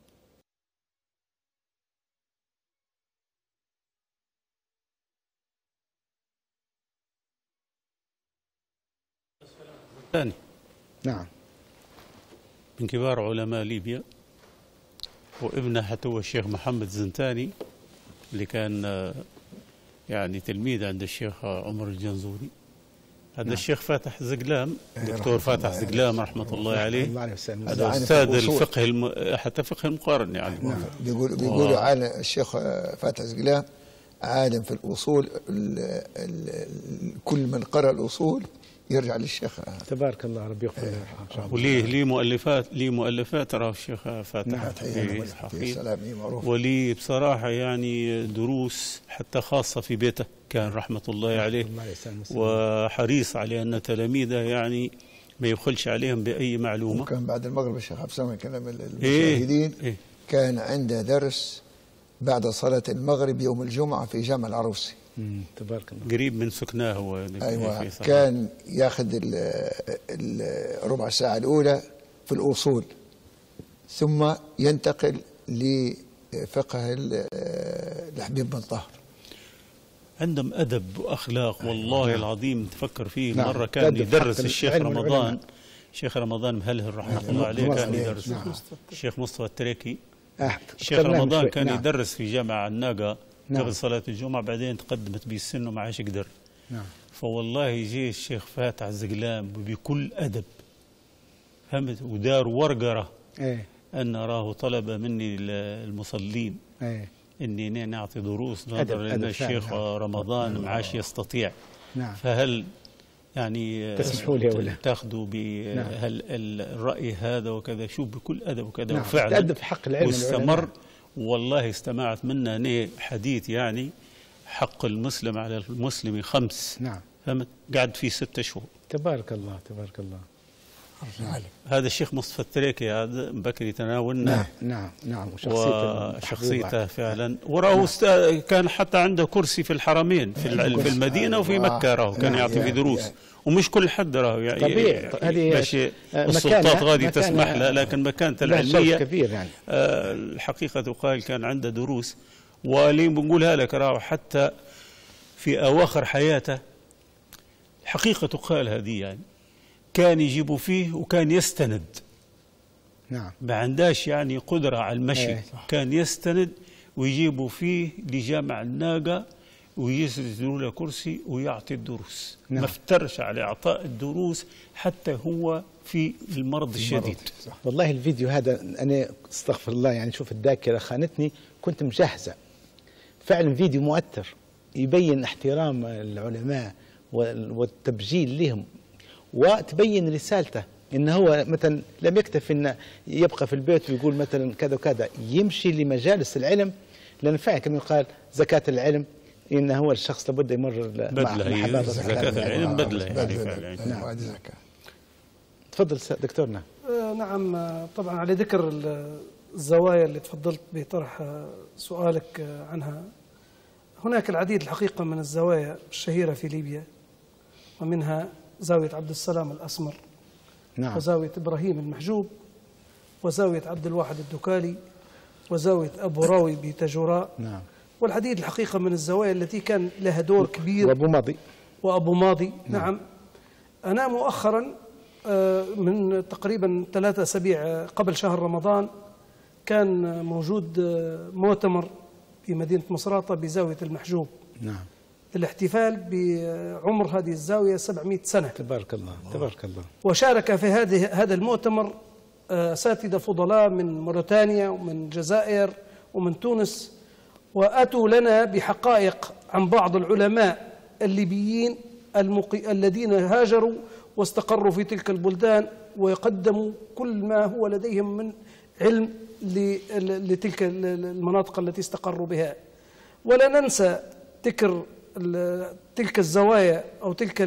ثاني نعم. من كبار علماء ليبيا، وابنه حتى هو الشيخ محمد زنتاني اللي كان يعني تلميذ عند الشيخ عمر الجنزوري. هذا نعم. الشيخ فاتح زقلام، دكتور فاتح زقلام رحمة الله عليه، هذا أستاذ الفقه حتى فقه المقارن يعني. نعم. بيقولوا على الشيخ فاتح زقلام عالم في الأصول، كل من قرأ الأصول يرجع للشيخ. تبارك الله، ربي يغفر له ويرحمه. وليه مؤلفات راه الشيخ فاتح في معروف. ولي بصراحة يعني دروس حتى خاصة في بيته كان رحمة الله عليه، وحريص على أن تلاميذه يعني ما يبخلش عليهم بأي معلومة. وكان بعد المغرب الشيخ عبد السلام كلام المشاهدين كان عنده درس بعد صلاة المغرب يوم الجمعة في جامع العروسي. تبارك الله. قريب من سكناه هو. أيوة. كان ياخذ الربع ساعة الأولى في الأصول، ثم ينتقل لفقه الحبيب بن طاهر. عندهم أدب وأخلاق والله نعم. العظيم. تفكر فيه نعم. مرة كان يدرس الشيخ رمضان، الشيخ رمضان مهلهل رحمة الله عليه، كان يدرس. نعم. الشيخ مصطفى التريكي. الشيخ رمضان كان نعم. يدرس في جامع الناقة نعم. قبل صلاة الجمعة، بعدين تقدمت به السن وما عادش يقدر. نعم. فوالله يجي الشيخ فاتح الزقلام بكل أدب، فهمت، ودار ورقرة أن راه طلب مني المصلين إني نعطي دروس نظرا لأن الشيخ رمضان ما عادش يستطيع. نعم. فهل يعني تسمحوا لي ولا تاخذوا بهل الرأي هذا وكذا؟ شوف بكل أدب وكذا. نعم. وفعلا تأدب في حق العلم واستمر. والله استمعت منا حديث يعني حق المسلم على المسلم 5. نعم. فهمت، قعد فيه 6 شهور. تبارك الله تبارك الله. هذا الشيخ مصطفى التريكي هذا بكري تناولنا. نعم. وشخصيته فعلا. وراه كان حتى عنده كرسي في الحرمين في المدينة وفي مكة، راه كان يعطي في دروس. ومش كل حد راه طبيعي هذه السلطات غادي تسمح له، لكن مكانته العلمية كبير يعني. الحقيقة تقال كان عنده دروس. ولي بنقولها لك راه حتى في أواخر حياته حقيقة تقال هذه يعني كان يجيبوا فيه وكان يستند. نعم. ما عنداش يعني قدرة على المشي. كان يستند ويجيبوا فيه لجامع الناقة ويسجدوا له كرسي ويعطي الدروس. نعم. ما افترش على إعطاء الدروس حتى هو في المرض الشديد. والله الفيديو هذا أنا استغفر الله يعني، شوف الذاكرة خانتني، كنت مجهزة فعلا. فيديو مؤثر يبين احترام العلماء والتبجيل لهم، وتبين رسالته إنه هو مثلا لم يكتف إنه يبقى في البيت ويقول مثلا كذا وكذا، يمشي لمجالس العلم، لأن فعلا كما يقال زكاة العلم إنه هو الشخص لابد يمر بدله. زكاة العلم بدله يعني. نعم. تفضل دكتورنا. نعم. طبعا على ذكر الزوايا اللي تفضلت بطرح سؤالك عنها، هناك العديد الحقيقة من الزوايا الشهيرة في ليبيا، ومنها زاوية عبد السلام الأسمر. نعم. وزاوية إبراهيم المحجوب، وزاوية عبد الواحد الدكالي، وزاوية أبو راوي بتجوراء. نعم. والعديد الحقيقة من الزوايا التي كان لها دور كبير. وأبو ماضي. نعم. أنا مؤخرا من تقريبا 3 أسابيع قبل شهر رمضان كان موجود مؤتمر في مدينة مصراتة بزاوية المحجوب. نعم. الاحتفال بعمر هذه الزاوية 700 سنة. تبارك الله تبارك الله. وشارك في هذا المؤتمر أساتذة فضلاء من موريتانيا ومن الجزائر ومن تونس، وأتوا لنا بحقائق عن بعض العلماء الليبيين الذين هاجروا واستقروا في تلك البلدان، ويقدموا كل ما هو لديهم من علم لتلك المناطق التي استقروا بها. ولا ننسى ذكر تلك الزوايا أو تلك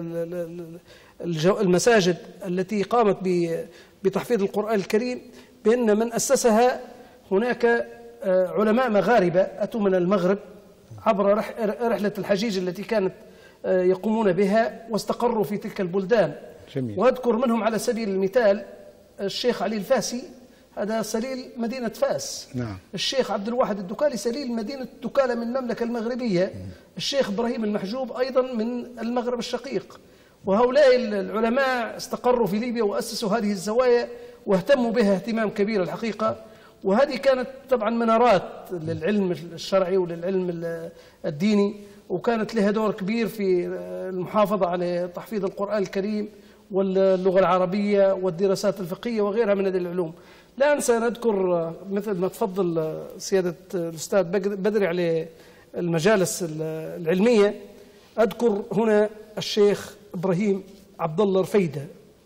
المساجد التي قامت بتحفيظ القرآن الكريم، بأن من أسسها هناك علماء مغاربة أتوا من المغرب عبر رحلة الحجيج التي كانت يقومون بها واستقروا في تلك البلدان. جميل. وأذكر منهم على سبيل المثال الشيخ علي الفاسي، هذا سليل مدينة فاس. نعم. الشيخ عبد الواحد الدكالي سليل مدينة دكالة من المملكة المغربية. الشيخ إبراهيم المحجوب أيضا من المغرب الشقيق. وهؤلاء العلماء استقروا في ليبيا وأسسوا هذه الزوايا واهتموا بها اهتمام كبير الحقيقة. وهذه كانت طبعا منارات للعلم الشرعي وللعلم الديني، وكانت لها دور كبير في المحافظة على تحفيظ القرآن الكريم واللغة العربية والدراسات الفقهية وغيرها من هذه العلوم. لا أنسى نذكر مثل ما تفضل سيادة الأستاذ بدري على المجالس العلمية، أذكر هنا الشيخ إبراهيم عبد الله رفيدة.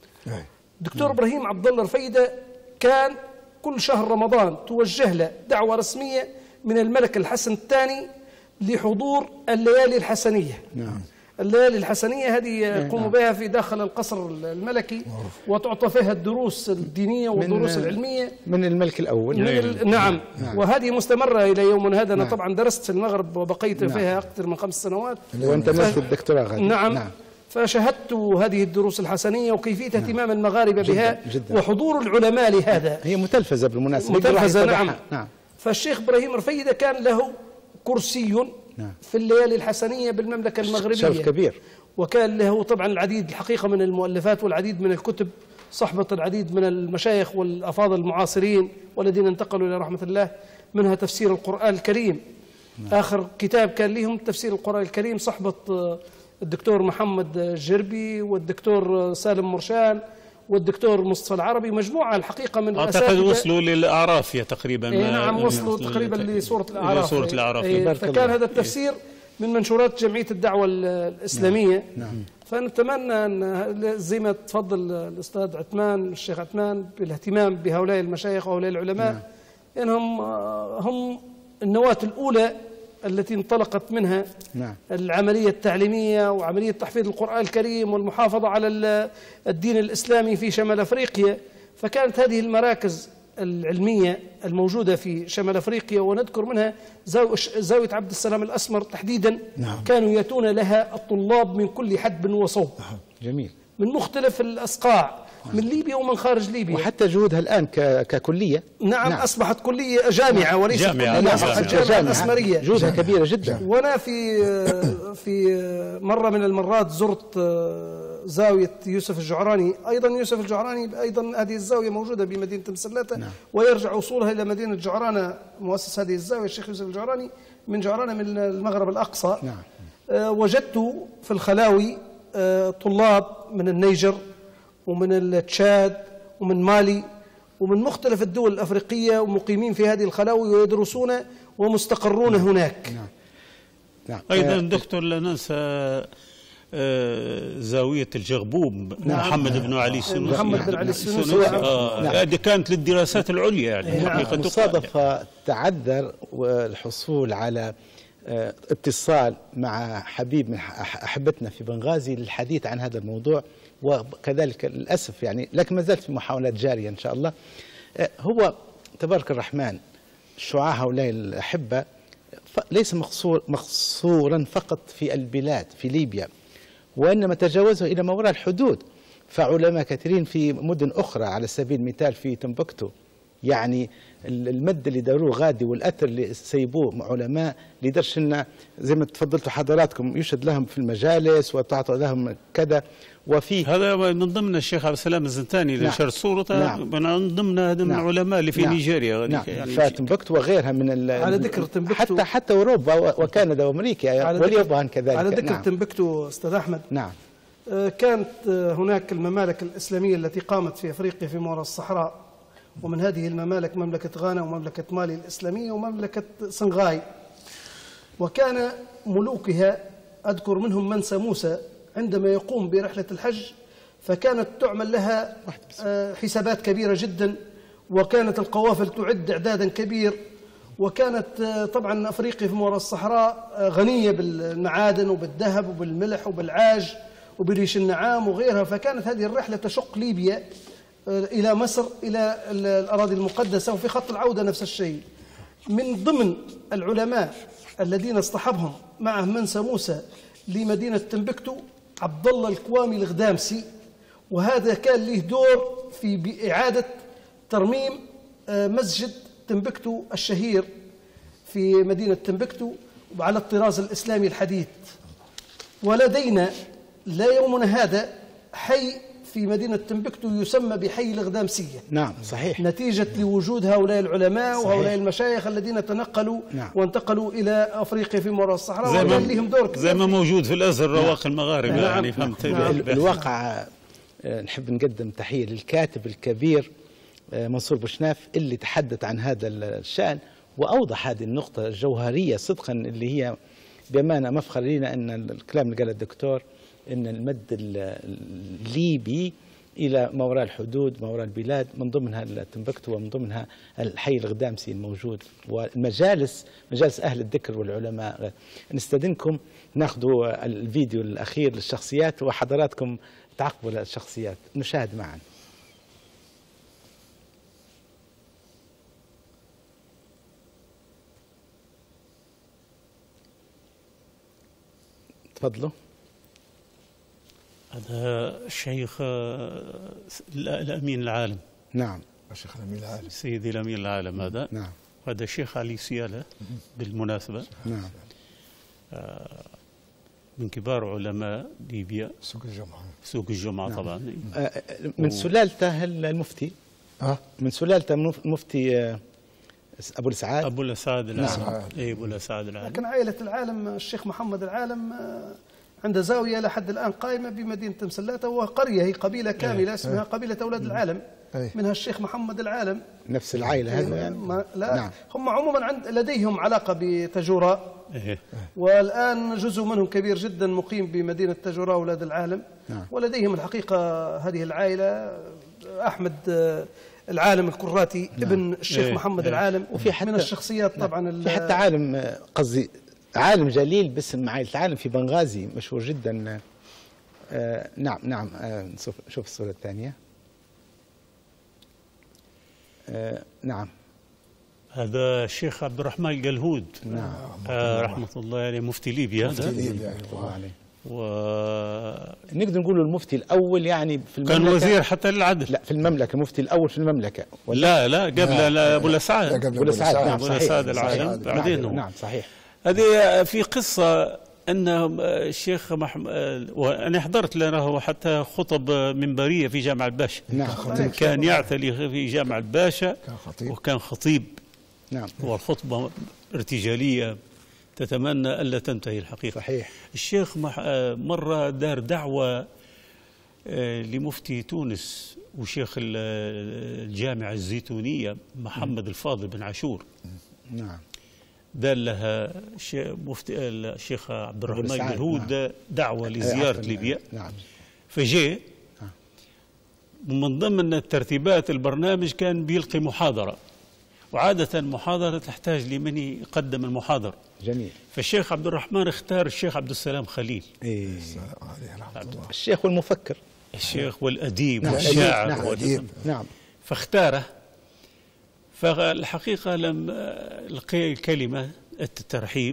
دكتور إبراهيم عبد الله رفيدة كان كل شهر رمضان توجه له دعوة رسمية من الملك الحسن الثاني لحضور الليالي الحسنية. نعم. الليالي الحسنية هذه يقوم بها في داخل القصر الملكي، وتعطى فيها الدروس الدينية والدروس العلمية من الملك الأول. نعم. وهذه مستمرة إلى يومنا هذا. أنا طبعا درست في المغرب وبقيت فيها أكثر من 5 سنوات. وأنت ماسك الدكتوراه غادي. نعم. فشاهدت هذه الدروس الحسنية وكيفية اهتمام المغاربة بها جداً. وحضور العلماء لهذا. هي متلفزة بالمناسبة. متلفزة. نعم. فالشيخ إبراهيم رفيدة كان له كرسي في الليالي الحسنية بالمملكة المغربية، شرف كبير. وكان له طبعا العديد الحقيقة من المؤلفات والعديد من الكتب، صحبة العديد من المشايخ والأفاضل المعاصرين والذين انتقلوا إلى رحمة الله، منها تفسير القرآن الكريم. آخر كتاب كان لهم تفسير القرآن الكريم صحبة الدكتور محمد الجربي والدكتور سالم مرشان والدكتور مصطفى العربي، مجموعة الحقيقة من أعتقد وصلوا للأعراف تقريبا. نعم، وصلوا تقريبا لسورة الأعراف. فكان هذا التفسير من منشورات جمعية الدعوة الإسلامية. نعم. فنتمنى أن زي ما تفضل الأستاذ عثمان الشيخ عثمان بالاهتمام بهؤلاء المشايخ وهؤلاء العلماء، إنهم هم النواة الأولى التي انطلقت منها العملية التعليمية وعملية تحفيظ القرآن الكريم والمحافظة على الدين الإسلامي في شمال أفريقيا. فكانت هذه المراكز العلمية الموجودة في شمال أفريقيا، ونذكر منها زاوية عبد السلام الأسمر تحديدا. كانوا يأتون لها الطلاب من كل حدب وصوب. جميل. من مختلف الأصقاع، من ليبيا ومن خارج ليبيا. وحتى جهودها الآن ككلية. نعم. أصبحت كلية جامعة وليس جامعة. أصبحت جامعة أسمرية. جهودها كبيرة جدا. وأنا في مرة من المرات زرت زاوية يوسف الجعراني. أيضا يوسف الجعراني أيضا هذه الزاوية موجودة بمدينة مسلاتة. ويرجع وصولها إلى مدينة جعرانة. مؤسس هذه الزاوية الشيخ يوسف الجعراني من جعرانة من المغرب الأقصى. وجدت في الخلاوي طلاب من النيجر ومن التشاد ومن مالي ومن مختلف الدول الأفريقية، ومقيمين في هذه الخلاوي ويدرسون ومستقرون هناك. أيضا دكتور لا ننسى زاوية الجغبوب. محمد بن علي السنوسي. محمد بن علي السنوسي. هذه كانت للدراسات العليا يعني. مصادفة تعذر الحصول على اتصال مع حبيب من أحبتنا في بنغازي للحديث عن هذا الموضوع، وكذلك للأسف يعني لكن ما زالت في محاولات جارية إن شاء الله. هو تبارك الرحمن شعاع هؤلاء الأحبة ليس مقصورا فقط في البلاد في ليبيا، وإنما تجاوزه إلى ما وراء الحدود. فعلماء كثيرين في مدن أخرى على سبيل المثال في تمبكتو، يعني المد اللي داروه غادي والأثر اللي سيبوه علماء لدرجة أن زي ما تفضلتوا حضراتكم يشهد لهم في المجالس وتعطى لهم كذا. وفي هذا من ضمن الشيخ عبد السلام الزنتاني اللي نشر صورته. من ضمن العلماء اللي في نيجيريا. يعني فتمبكتو وغيرها من على ذكر تمبكتو حتى أوروبا وكندا وأمريكا واليابان كذلك. على ذكر تمبكتو أستاذ أحمد. كانت هناك الممالك الإسلامية التي قامت في أفريقيا في ما وراء الصحراء، ومن هذه الممالك مملكة غانا ومملكة مالي الإسلامية ومملكة سنغاي. وكان ملوكها أذكر منهم منسى موسى عندما يقوم برحلة الحج فكانت تعمل لها حسابات كبيرة جدا، وكانت القوافل تعد إعدادا كبير، وكانت طبعا أفريقيا في ما وراء الصحراء غنية بالمعادن وبالذهب وبالملح وبالعاج وبريش النعام وغيرها. فكانت هذه الرحلة تشق ليبيا إلى مصر إلى الأراضي المقدسة، وفي خط العودة نفس الشيء. من ضمن العلماء الذين اصطحبهم معه منسى موسى لمدينة تمبكتو عبد الله الكوامي الغدامسي، وهذا كان له دور في إعادة ترميم مسجد تمبكتو الشهير في مدينة تمبكتو على الطراز الإسلامي الحديث. ولدينا لا يومنا هذا حي في مدينة تمبكتو يسمى بحي الغدامسية. نعم صحيح. نتيجة لوجود هؤلاء العلماء صحيح. وهؤلاء المشايخ الذين تنقلوا نعم. وانتقلوا إلى أفريقيا في وراء الصحراء وكان لهم دور زي ما موجود في الأزهر رواق المغاربة نعم. يعني فهمت نعم. الواقع نحب نقدم تحية للكاتب الكبير منصور بوشناف اللي تحدث عن هذا الشأن وأوضح هذه النقطة الجوهرية صدقا اللي هي بأمانة مفخر لنا أن الكلام اللي قاله الدكتور أن المد الليبي إلى ما وراء الحدود ما وراء البلاد من ضمنها تمبكتو ومن ضمنها الحي الغدامسي الموجود والمجالس مجالس أهل الذكر والعلماء. نستأذنكم ناخذوا الفيديو الأخير للشخصيات وحضراتكم تعقبوا الشخصيات نشاهد معا. تفضلوا. هذا الشيخ الأمين العالم. نعم الشيخ الأمين العالم سيدي الأمين العالم هذا. نعم. هذا الشيخ علي سيالة بالمناسبة. نعم. من كبار علماء ليبيا. سوق الجمعة نعم. طبعا. من سلالته المفتي. من سلالته المفتي أبو الأسعاد. أبو الأسعاد العالم. نعم. إيه أبو الأسعاد العالم. لكن عائلة العالم الشيخ محمد العالم عند زاوية لحد الآن قائمة بمدينة مسلاتة وقرية هي قبيلة كاملة اسمها قبيلة أولاد العالم منها الشيخ محمد العالم. نفس العائلة هذا يعني. لا نعم. هم عموما لديهم علاقة بتجوراء والآن جزء منهم كبير جدا مقيم بمدينة تجوراء أولاد العالم نعم. ولديهم الحقيقة هذه العائلة أحمد العالم الكراتي نعم. ابن الشيخ محمد العالم وفي حتى من الشخصيات طبعا نعم. في حتى عالم قصدي عالم جليل باسم عائلة العالم في بنغازي مشهور جدا. نعم نعم. شوف الصورة الثانية. نعم. هذا الشيخ عبد الرحمن الجلهود نعم. رحمة الله عليه مفتي ليبيا. مفتي ليبيا الله عليه. نقدر نقول المفتي الأول يعني في المملكة. كان وزير حتى للعدل. لا في المملكة المفتي الأول في المملكة. لا قبل أبو الأسعاد. أبو الأسعاد نعم أبو الأسعاد العالم بعدين. نعم صحيح. هذه في قصة أن الشيخ وأنا حضرت له حتى خطب منبرية في جامع الباشا. نعم. كان يعتلي في جامع الباشا وكان خطيب. نعم. والخطبة ارتجالية تتمنى ألا تنتهي الحقيقة. صحيح. الشيخ مرة دار دعوة لمفتي تونس وشيخ الجامعة الزيتونية محمد الفاضل بن عاشور. نعم. دار لها مفتي الشيخ عبد الرحمن الجلهود نعم. دعوة لزيارة ليبيا. نعم. فجاء من ضمن الترتيبات البرنامج كان بيلقي محاضرة وعادة محاضرة تحتاج لمن يقدم المحاضرة. جميل. فالشيخ عبد الرحمن اختار الشيخ عبد السلام خليل. الشيخ والمفكر. الشيخ والأديب نعم. والشاعر نعم. والأديب. نعم. فاختاره. فالحقيقة لم لقي كلمة الترحيب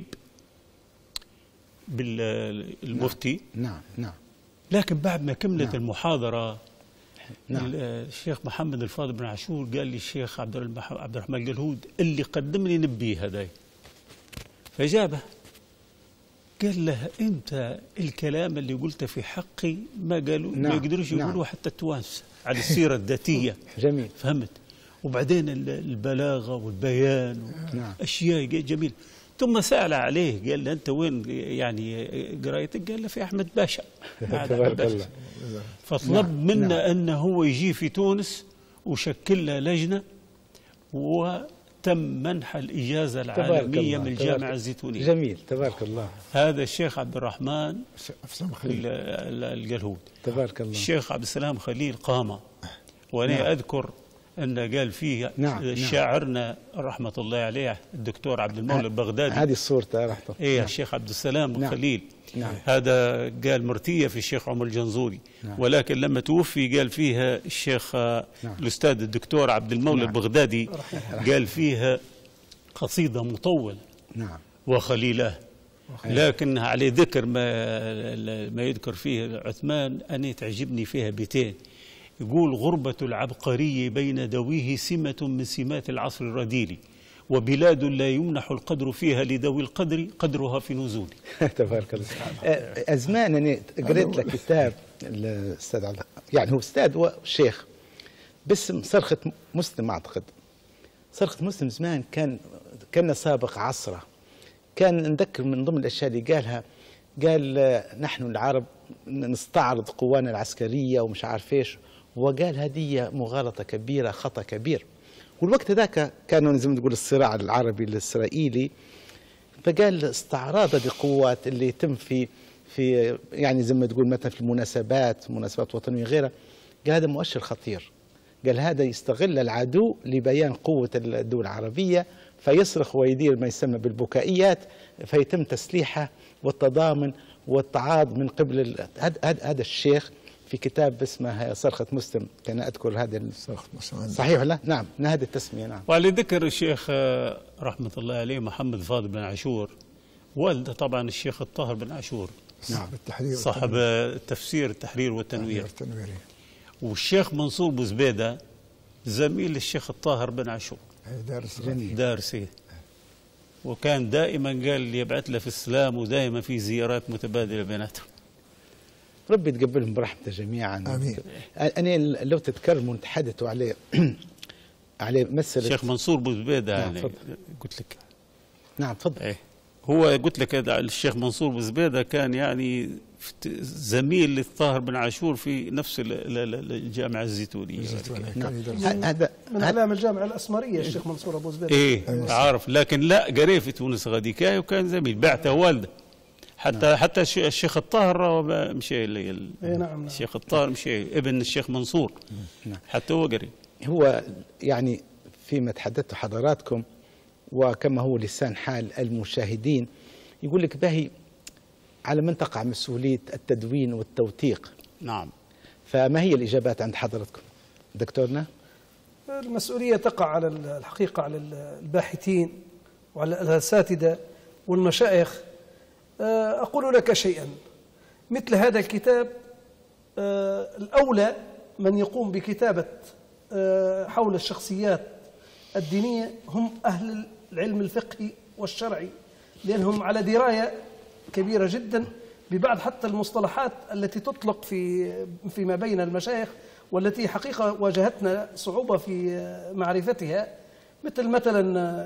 بالمفتي. نعم. نعم. لكن بعد ما كملت نعم. المحاضرة نعم. الشيخ محمد الفاضل بن عاشور قال لي الشيخ عبد الرحمن الجلهود اللي قدم لي نبي هذاي فجابه قال له انت الكلام اللي قلته في حقي ما قالوا نعم. ما يقدروش يقولوا نعم. حتى التوانسه على السيره الذاتيه. جميل. فهمت. وبعدين البلاغه والبيان نعم. اشياء جميله. ثم سأل عليه قال له أنت وين يعني قرايتك؟ قال له في أحمد باشا. تبارك الله. فطلب منا أنه هو يجي في تونس وشكل له لجنة وتم منح الإجازة العالمية من الجامعة الزيتونية. جميل. تبارك الله. هذا الشيخ عبد الرحمن الجلهود. تبارك الله. الشيخ عبد السلام خليل قامة وأنا نعم. أذكر أن قال فيه نعم. شاعرنا رحمة الله عليه الدكتور عبد المولى البغدادي. هذه الصورة رحمة إيه الشيخ عبد السلام نعم. خليل. نعم. هذا قال مرتية في الشيخ عمر الجنزوري. نعم. ولكن لما توفي قال فيها الشيخ نعم. الأستاذ الدكتور عبد المولى نعم. البغدادي قال فيها قصيدة مطولة. نعم. وخليله لكن على ذكر ما يذكر فيه عثمان أنا تعجبني فيها بيتين. يقول: غربة العبقري بين دويه سمة من سمات العصر الرديل، وبلاد لا يمنح القدر فيها لذوي القدر قدرها في نزول. تبارك الله. أزمان أنا قريت لك كتاب الأستاذ يعني هو أستاذ وشيخ باسم صرخة مسلم، أعتقد صرخة مسلم زمان كان سابق عصره. كان نذكر من ضمن الأشياء اللي قالها، قال نحن العرب نستعرض قوانا العسكرية ومش عارف ايش، وقال هذه مغالطة كبيرة، خطأ كبير. والوقت ذاك كانوا زي ما تقول الصراع العربي الإسرائيلي، فقال استعراض هذه القوات اللي يتم في يعني زي ما تقول مثلا في مناسبات وطنية غيرها، قال هذا مؤشر خطير. قال هذا يستغل العدو لبيان قوة الدول العربية، فيصرخ ويدير ما يسمى بالبكائيات، فيتم تسليحه والتضامن والتعاضد من قبل هذا الشيخ في كتاب اسمه صرخة مسلم. كان أذكر هذا صرخة مسلم صحيح ولا؟ نعم، هذه التسمية. نعم. وعلى ذكر الشيخ رحمة الله عليه محمد فاضل بن عاشور، والده طبعا الشيخ الطاهر بن عاشور، نعم، صاحب تفسير التحرير والتنوير. والشيخ منصور بوزبيدة زميل الشيخ الطاهر بن عاشور، دارسي، وكان دائما قال يبعث له في السلام، ودائما في زيارات متبادلة بيناتهم. ربي يتقبلهم برحمته جميعا. آمين. أنا لو تتكرموا نتحدثوا عليه على مسألة الشيخ منصور بوزبيدة. نعم، يعني قلت لك. نعم تفضل. ايه، هو قلت لك الشيخ منصور بوزبيدة كان يعني زميل للطاهر بن عاشور في نفس الجامعة الزيتونية. هذا من أعلام الجامعة الأسمرية الشيخ منصور أبو زبيدة. ايه عارف، لكن لا قريب في تونس غاديكاي، وكان زميل بعته والده. حتى الشيخ الطاهر مشي نعم. الشيخ الطاهر مشي ابن الشيخ منصور. نعم. حتى هو قريب. هو يعني فيما تحدثتوا حضراتكم وكما هو لسان حال المشاهدين، يقول لك باهي على من تقع مسؤولية التدوين والتوثيق. نعم. فما هي الإجابات عند حضرتكم دكتورنا؟ المسؤولية تقع على الحقيقة على الباحثين وعلى الأساتذة والمشايخ. أقول لك شيئا، مثل هذا الكتاب الأولى من يقوم بكتابة حول الشخصيات الدينية هم أهل العلم الفقهي والشرعي، لأنهم على دراية كبيرة جدا ببعض حتى المصطلحات التي تطلق فيما بين المشايخ، والتي حقيقة واجهتنا صعوبة في معرفتها، مثلا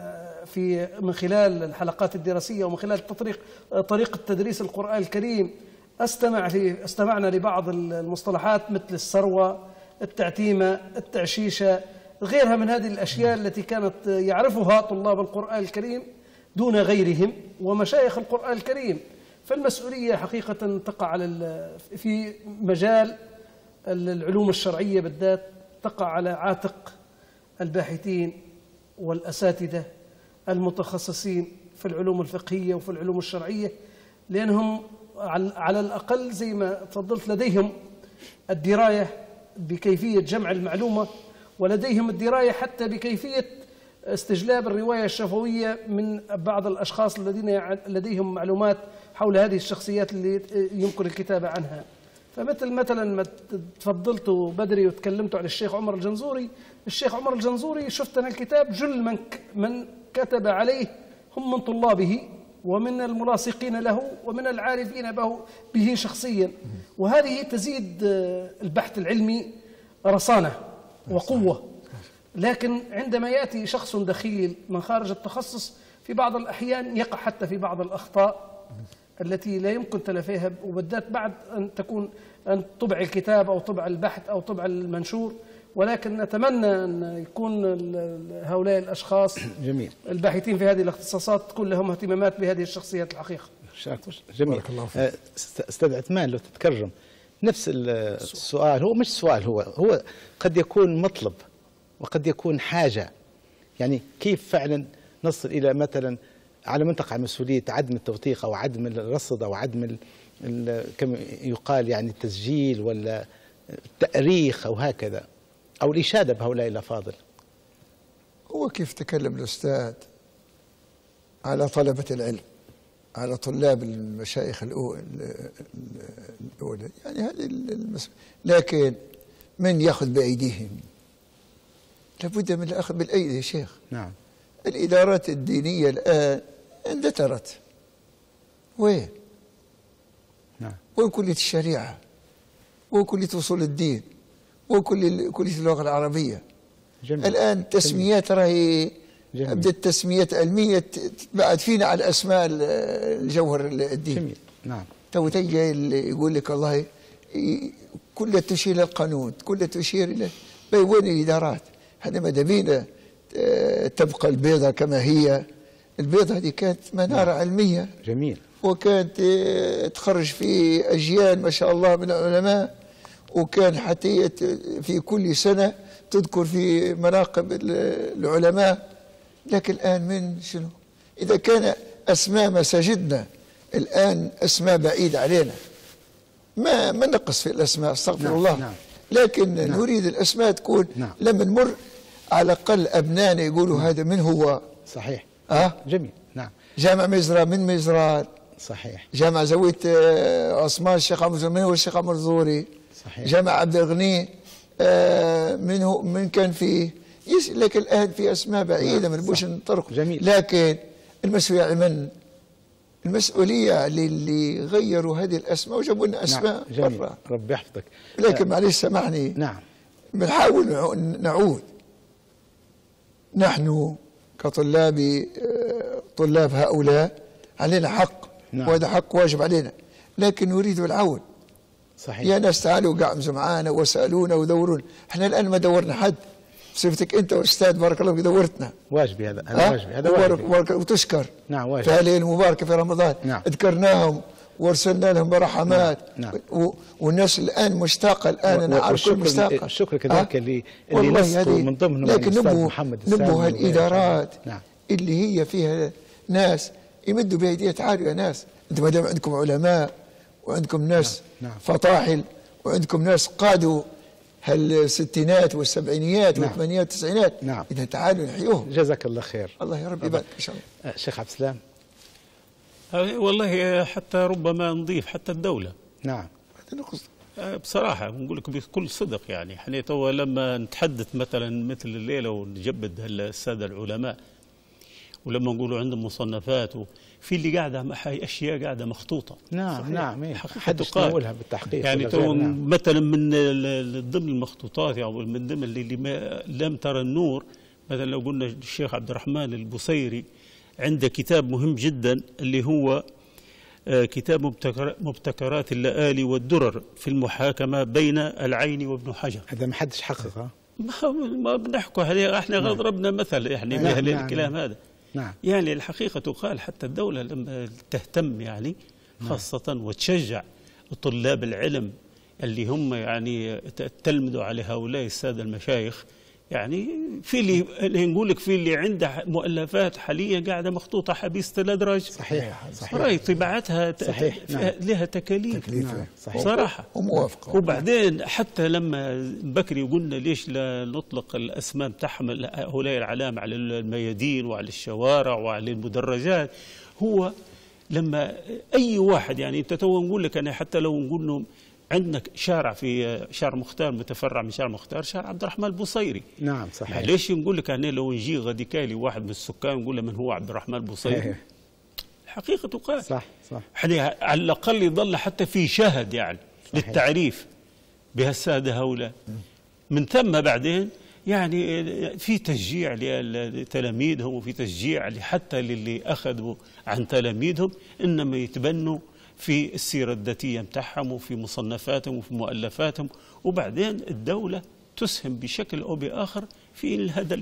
من خلال الحلقات الدراسية ومن خلال طريقة تدريس القرآن الكريم. استمعنا لبعض المصطلحات مثل السروة، التعتيمة، التعشيشة، غيرها من هذه الأشياء التي كانت يعرفها طلاب القرآن الكريم دون غيرهم ومشايخ القرآن الكريم. فالمسؤولية حقيقة تقع في مجال العلوم الشرعية بالذات، تقع على عاتق الباحثين والأساتذة المتخصصين في العلوم الفقهية وفي العلوم الشرعية، لأنهم على الأقل زي ما تفضلت لديهم الدراية بكيفية جمع المعلومة، ولديهم الدراية حتى بكيفية استجلاب الرواية الشفوية من بعض الأشخاص الذين لديهم معلومات حول هذه الشخصيات اللي يمكن الكتابة عنها. مثلا ما تفضلتوا بدري وتكلمتوا عن الشيخ عمر الجنزوري. الشيخ عمر الجنزوري شفت أنا الكتاب جل من كتب عليه هم من طلابه ومن الملاصقين له ومن العارفين به شخصيا، وهذه تزيد البحث العلمي رصانة وقوة. لكن عندما يأتي شخص دخيل من خارج التخصص في بعض الأحيان يقع حتى في بعض الأخطاء التي لا يمكن تلافيها، وبالذات بعد أن طبع الكتاب أو طبع البحث أو طبع المنشور. ولكن نتمنى أن يكون هؤلاء الأشخاص جميل الباحثين في هذه الاختصاصات تكون لهم اهتمامات بهذه الشخصيات الحقيقة. جميل. أستاذ عثمان لو تتكرم، نفس السؤال، هو مش سؤال، هو قد يكون مطلب وقد يكون حاجة. يعني كيف فعلا نصل إلى مثلا على من تقع مسؤولية عدم التوثيق أو عدم الرصد أو عدم كما يقال يعني التسجيل ولا التأريخ أو هكذا، أو الإشادة بهؤلاء الأفاضل؟ هو كيف تكلم الأستاذ على طلبة العلم على طلاب المشايخ الأولى، يعني هذه لكن من يأخذ بأيديهم؟ لابد من الأخذ بالأيدي يا شيخ. نعم. الإدارات الدينية الآن اندثرت. وين؟ نعم. وين كلية الشريعة؟ وين كلية أصول الدين؟ وين كلية اللغة العربية؟ جميل. الآن التسميات راهي أبدت تسميات علمية تبعد فينا على أسماء الجوهر الدين. جميل. نعم. تو تجي يقول لك والله كلها تشير إلى القانون، كلها تشير إلى وين الإدارات؟ هذا ماذا بينا تبقى البيضة كما هي. البيضة هذه كانت منارة علمية. جميل. وكانت تخرج في أجيال ما شاء الله من العلماء، وكان حتى في كل سنة تذكر في مناقب العلماء. لكن الآن من شنو؟ إذا كان أسماء مساجدنا الآن أسماء بعيدة علينا، ما نقص في الأسماء، استغفر نعم. الله. نعم. لكن نعم. نريد الأسماء تكون نعم. لما نمر على الأقل أبنائنا يقولوا نعم. هذا من هو. صحيح. جميل. نعم. جامع مزرعة من مزرعة. صحيح. جامع زاوية عثمان الشيخ عمرو من هو الشيخ عمرو الزوري. صحيح. جامع عبد الغني من كان فيه. لكن الآن في أسماء بعيدة ما نبوش نطرق. جميل. لكن المسؤولية على من؟ المسؤولية للي غيروا هذه الأسماء وجابوا لنا أسماء. نعم. جميل. برا. ربي يحفظك. لكن معلش سامحني. نعم. بنحاول نعود نحن كطلاب طلاب هؤلاء علينا حق. نعم. وهذا حق واجب علينا، لكن نريد العون. صحيح. يا ناس تعالوا قعمزوا معانا وسألونا ودورونا. احنا الآن ما دورنا حد، بصفتك أنت أستاذ بارك الله فيك دورتنا. واجبي هذا واجبي، هذا واجبي. وتشكر. نعم. واجبي. في هذه المباركة في رمضان. نعم. ذكرناهم وارسلنا لهم برحمات. نعم. والناس الآن مشتاقة. الآن أنا عارف كل مشتاقة. الشكر كذلك اللي نسقوا من ضمنهم لكن الأستاذ محمد السامي. نبوا هالإدارات. نعم. اللي هي فيها ناس يمدوا بأيديها. تعالوا يا ناس، أنتم ما دام عندكم علماء وعندكم ناس نعم. فطاحل وعندكم ناس قادوا هالستينات والسبعينيات نعم. والثمانينات والتسعينات. نعم. إذا تعالوا نحيوهم. جزاك الله خير. الله يا رب يبارك إن شاء الله. شيخ عبد السلام. والله حتى ربما نضيف حتى الدولة. نعم. بصراحة نقول لك بكل صدق، يعني احنا تو لما نتحدث مثلا مثل الليلة ونجبد السادة العلماء، ولما نقولوا عندهم مصنفات وفي اللي قاعدة أشياء قاعدة مخطوطة. نعم. نعم. حد يقولها بالتحقيق يعني تو مثلا من ضمن المخطوطات أو يعني من ضمن اللي لم ترى النور، مثلا لو قلنا الشيخ عبد الرحمن البصيري عنده كتاب مهم جدا اللي هو كتاب مبتكرات اللآلي والدرر في المحاكمة بين العين وابن حجر. هذا ما حدش حققه. ما بنحكوا عليه، احنا ضربنا مثل يعني بالكلام هذا. نعم. يعني الحقيقة تقال حتى الدولة لما تهتم يعني خاصة وتشجع طلاب العلم اللي هم يعني تلمذوا على هؤلاء السادة المشايخ، يعني في اللي نقول لك في اللي عنده مؤلفات حاليا قاعده مخطوطه حبيسه الادراج. صحيح. راي طباعتها صحيح. نعم. لها تكاليف. نعم. صحيح. صراحه وموافقه. وبعدين حتى لما بكري قلنا ليش لا نطلق الاسماء بتاعهم هؤلاء العلام على الميادين وعلى الشوارع وعلى المدرجات، هو لما اي واحد يعني انت تو نقول لك انا حتى لو نقول لهم عندنا شارع في شارع مختار متفرع من شارع مختار، شارع عبد الرحمن البصيري. نعم. صحيح. ليش نقول لك أنا لو نجي غادي كالي واحد من السكان نقول له من هو عبد الرحمن البصيري؟ الحقيقة تقال. صح. احنا على الأقل يظل حتى في شهد يعني صحيح. للتعريف بهالسادة هؤلاء. من ثم بعدين يعني في تشجيع لتلاميذهم وفي تشجيع حتى للي أخذوا عن تلاميذهم إنما يتبنوا في السيرة الذاتية متاعهم وفي مصنفاتهم وفي مؤلفاتهم، وبعدين الدولة تسهم بشكل أو بآخر في هذا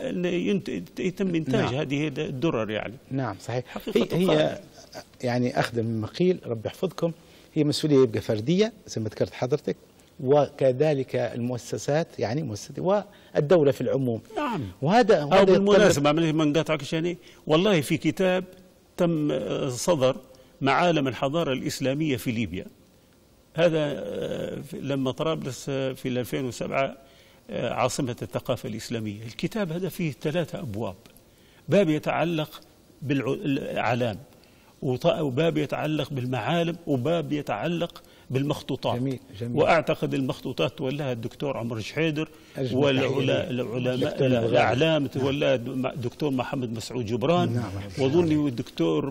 يتم إنتاج نعم. هذه الدرر يعني. نعم. صحيح. هي يعني أخذ مما قيل ربي يحفظكم، هي مسؤولية يبقى فردية زي ما ذكرت حضرتك، وكذلك المؤسسات يعني مؤسسات والدولة في العموم. نعم. وهذا بالمناسبة ما نقاطعكش يعني، والله في كتاب تم صدر معالم الحضارة الإسلامية في ليبيا، هذا لما طرابلس في 2007 عاصمة الثقافة الإسلامية. الكتاب هذا فيه 3 أبواب، باب يتعلق بالأعلام، وباب يتعلق بالمعالم، وباب يتعلق بالمخطوطات. جميل جميل. واعتقد المخطوطات ولاها الدكتور عمر جحيدر، والعلماء الاعلام ولاها الدكتور محمد مسعود جبران. نعم. واظني الدكتور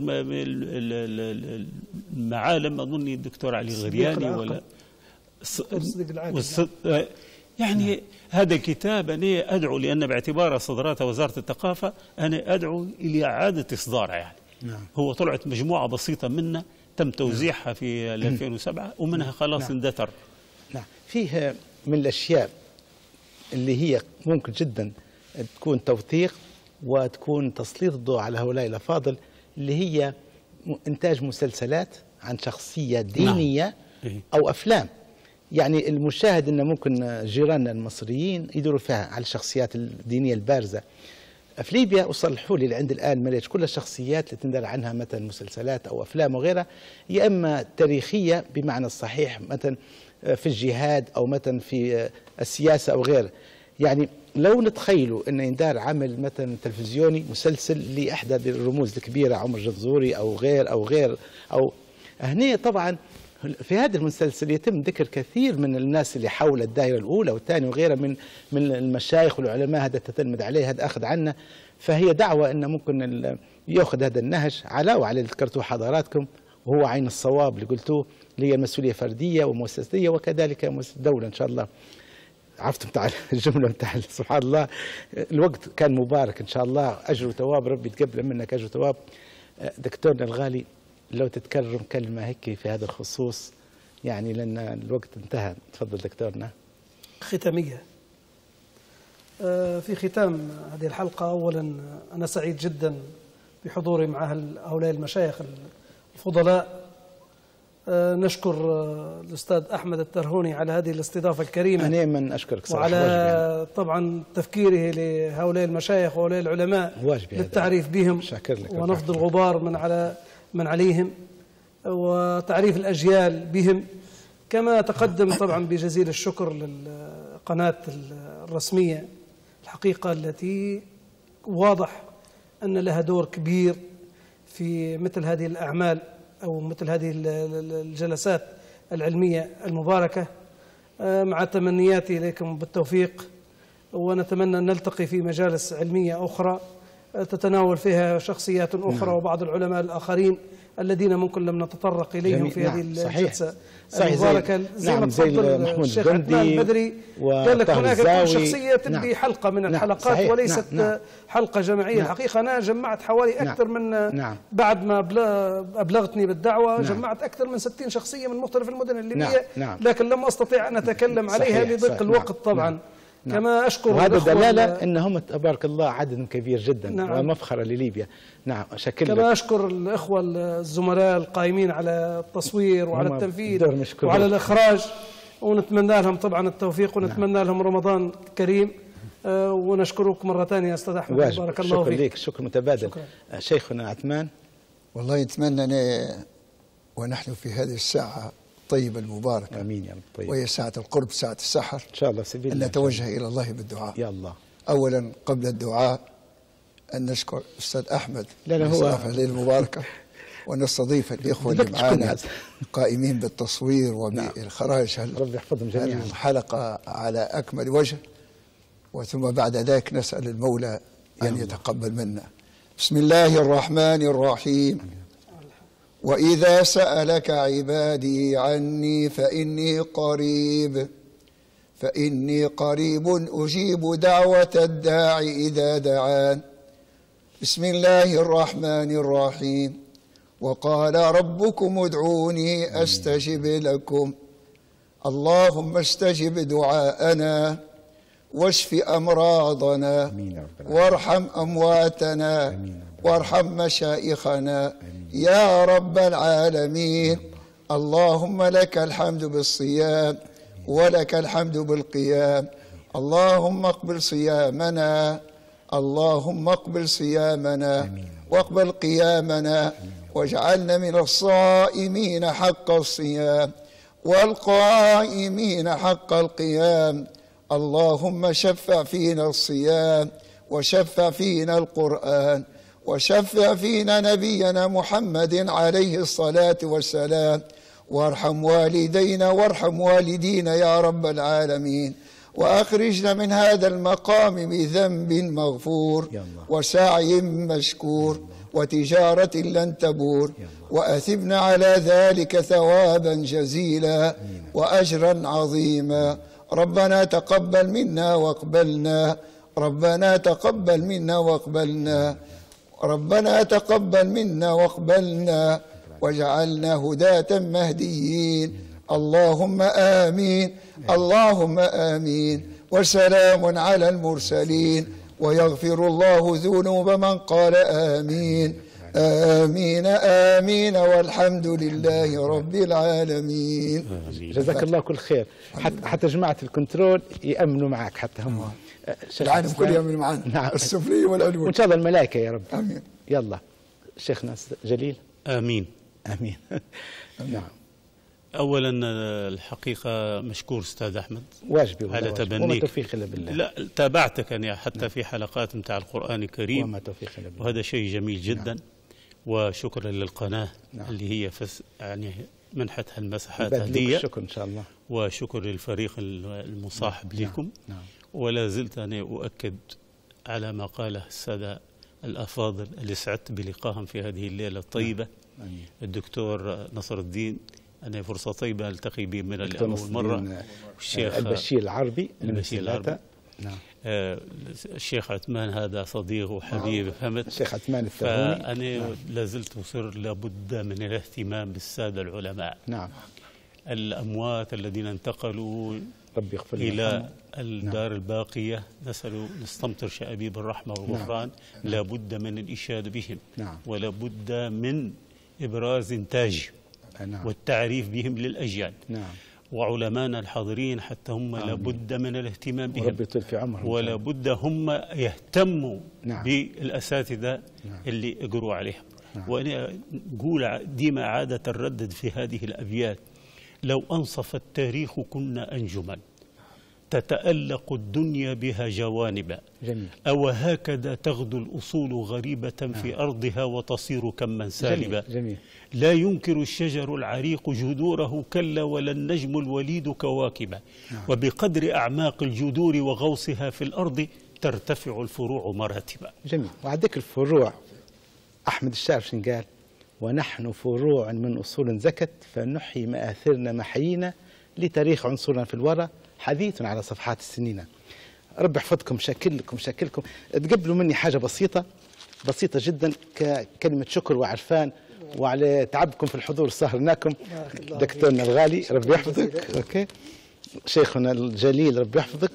المعالم اظني الدكتور علي غرياني ولا يعني هذا الكتاب أنا أدعو، لأن باعتباره صدرات وزارة الثقافة أنا أدعو إلى إعادة إصداره يعني. نعم. هو طلعت مجموعة بسيطة منه تم توزيعها في 2007 ومنها خلاص اندثر. نعم. فيه من الأشياء اللي هي ممكن جدا تكون توثيق وتكون تسليط الضوء على هؤلاء الأفاضل، اللي هي إنتاج مسلسلات عن شخصية دينية أو أفلام. يعني المشاهد أنه ممكن جيراننا المصريين يدوروا فيها على الشخصيات الدينية البارزة. في ليبيا وصلحوا لي عند الآن مليش كل الشخصيات اللي تندر عنها مثلا مسلسلات أو أفلام وغيرها، يا إما تاريخية بمعنى الصحيح مثلا في الجهاد أو مثلا في السياسة أو غيره. يعني لو نتخيلوا أن يندار عمل مثلا تلفزيوني مسلسل لأحدى الرموز الكبيرة عمر جنزوري أو غير أو هنا، طبعا في هذا المسلسل يتم ذكر كثير من الناس اللي حول الدائرة الأولى والثانية وغيرها من المشايخ والعلماء، هذا تتلمذ عليه، هذا أخذ عنه. فهي دعوة أن ممكن يأخذ هذا النهج علاوة على اللي ذكرتوه حضراتكم، وهو عين الصواب اللي قلتوه، اللي هي المسؤولية فردية ومؤسسية وكذلك مؤسسة دولة إن شاء الله. عرفتم بتاع الجملة بتاع سبحان الله، الوقت كان مبارك إن شاء الله، أجر وثواب، ربي يتقبل منك أجر وثواب. دكتورنا الغالي لو تتكرم كلمة هيك في هذا الخصوص، يعني لأن الوقت انتهى. تفضل دكتورنا. ختامية. في ختام هذه الحلقة، أولا أنا سعيد جدا بحضوري مع هؤلاء المشايخ الفضلاء. نشكر الأستاذ أحمد الترهوني على هذه الاستضافة الكريمة. أنا من أشكرك صراحة، وعلى طبعا تفكيره لهؤلاء المشايخ وهؤلاء العلماء للتعريف بهم ونفض الغبار من عليهم وتعريف الأجيال بهم. كما تقدم طبعا بجزيل الشكر للقناة الرسمية الحقيقة التي واضح أن لها دور كبير في مثل هذه الأعمال أو مثل هذه الجلسات العلمية المباركة. مع تمنياتي إليكم بالتوفيق، ونتمنى أن نلتقي في مجالس علمية أخرى تتناول فيها شخصيات أخرى وبعض العلماء الآخرين الذين ممكن لم نتطرق إليهم في هذه الجلسة المباركة. زي ما تفضل الشيخ عثمان البدري قال لك هناك تكون شخصية تبدي حلقة من الحلقات وليست حلقة جماعية. الحقيقة أنا جمعت حوالي أكثر من بعد ما أبلغتني بالدعوة جمعت أكثر من 60 شخصية من مختلف المدن الليبية، لكن لم أستطيع أن أتكلم عليها لضيق الوقت طبعا. كما أشكر وهذا دلالة أنهم تبارك الله عدد كبير جدا ومفخرة لليبيا. نعم شكرا. كما أشكر الإخوة الزملاء القائمين على التصوير وعلى التنفيذ وعلى الإخراج، ونتمنى لهم طبعا التوفيق ونتمنى لهم رمضان كريم. ونشكرك مرة ثانية أستاذ أحمد، بارك الله فيك. شكرا لك، شكر متبادل. شيخنا عثمان. والله نتمنى ونحن في هذه الساعة الطيبة المباركة، امين يا رب. طيب. وهي ساعة القرب، ساعة السحر، ان شاء الله سبيل أن نتوجه إلى الله بالدعاء. يا الله. أولا قبل الدعاء أن نشكر أستاذ أحمد هو هذه المباركة، ونستضيف الإخوة اللي معنا قائمين بالتصوير وبإخراج ربي يحفظهم جميعا الحلقة على أكمل وجه. وثم بعد ذلك نسأل المولى أن يتقبل منا. بسم الله الرحمن الرحيم. وإذا سألك عبادي عني فإني قريب أجيب دعوة الداع إذا دعان. بسم الله الرحمن الرحيم. وقال ربكم ادعوني أستجب لكم. اللهم استجب دعاءنا واشف أمراضنا وارحم أمواتنا وارحم مشائخنا يا رب العالمين. اللهم لك الحمد بالصيام ولك الحمد بالقيام. اللهم اقبل صيامنا، اللهم اقبل صيامنا واقبل قيامنا، واجعلنا من الصائمين حق الصيام والقائمين حق القيام. اللهم شفع فينا الصيام وشفع فينا القرآن وشفع فينا نبينا محمد عليه الصلاة والسلام، وارحم والدينا وارحم والدينا يا رب العالمين، وأخرجنا من هذا المقام بذنب مغفور وسعي مشكور وتجارة لن تبور، وأثبنا على ذلك ثوابا جزيلا وأجرا عظيما. ربنا تقبل منا واقبلنا، ربنا تقبل منا واقبلنا، ربنا تقبل منا واقبلنا، واجعلنا هداة مهديين. اللهم آمين، اللهم آمين. وسلام على المرسلين، ويغفر الله ذنوب من قال آمين آمين آمين، والحمد لله رب العالمين. جزاك الله كل خير. حتى جماعة الكنترول يأمنوا معك، حتى هم العالم كل يأمن معنا. نعم. السفلي والعلوي، وإن شاء الله الملائكة يا رب. آمين. يلا شيخنا جليل. آمين آمين. نعم. أولا الحقيقة مشكور أستاذ أحمد واجبي على تبنيك. وما توفيق إلا بالله. لا تابعتك أنا حتى في حلقات متاع القرآن الكريم، وما توفيق إلا بالله، وهذا شيء جميل جدا. وشكرا للقناة اللي هي يعني منحتها المساحات هذه. شكرا إن شاء الله. وشكر للفريق المصاحب لكم. ولا زلت أنا أؤكد على ما قاله السادة الأفاضل اللي سعدت بلقائهم في هذه الليلة الطيبة. الدكتور نصر الدين، أنا فرصة طيبة ألتقي به من الأول مرة. الشيخ البشير العربي نعم. الشيخ عثمان هذا صديق وحبيب، فهمت؟ الشيخ عثمان الثاني. فأنا لازلت أصر لابد من الاهتمام بالسادة العلماء. نعم. الأموات الذين انتقلوا ربي يغفر إلى الدار الباقية، نستمطر شأبيب الرحمة والغفران. لابد من الإشادة بهم. ولابد من إبراز إنتاج والتعريف بهم للأجيال. وعلماء الحاضرين حتى هم لابد من الاهتمام بهم، وربي يطول في عمرهم، ولابد هم يهتموا بالأساتذة اللي اقروا عليهم. وأنا أقول ديما عادة الردد في هذه الأبيات: لو أنصف التاريخ كنا أنجما، تتألق الدنيا بها جوانب. جميل. أو هكذا تغدو الأصول غريبة في أرضها وتصير كما سالبا. جميل. لا ينكر الشجر العريق جذوره كلا، ولا النجم الوليد كواكبا. وبقدر أعماق الجذور وغوصها في الأرض ترتفع الفروع مراتبا. جميل. وعندك الفروع أحمد الشاعر شن قال: ونحن فروع من أصول زكت، فنحيي مآثرنا محيينا، لتاريخ عنصرنا في الورى حديث على صفحات السنين. رب يحفظكم. شاكلكم. تقبلوا مني حاجة بسيطة جدا ككلمة شكر وعرفان، وعلى تعبكم في الحضور سهرناكم. دكتورنا الغالي رب يحفظك. اوكي. شيخنا الجليل رب يحفظك.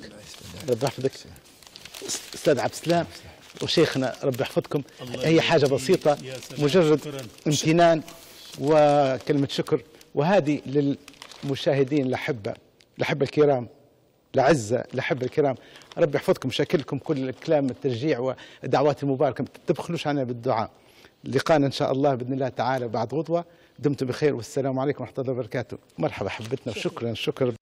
استاذ عبد السلام وشيخنا رب يحفظكم. هي حاجة بسيطة، مجرد امتنان وكلمة شكر. وهذه للمشاهدين الأحبة الكرام، الأعزة الأحبة الكرام، رب يحفظكم. شاكلكم كل الكلام التشجيع ودعوات المباركة، ما تبخلوش عنها بالدعاء. لقانا إن شاء الله بإذن الله تعالى بعد غدوة. دمتم بخير، والسلام عليكم ورحمة الله وبركاته. مرحبا حبتنا، وشكرا.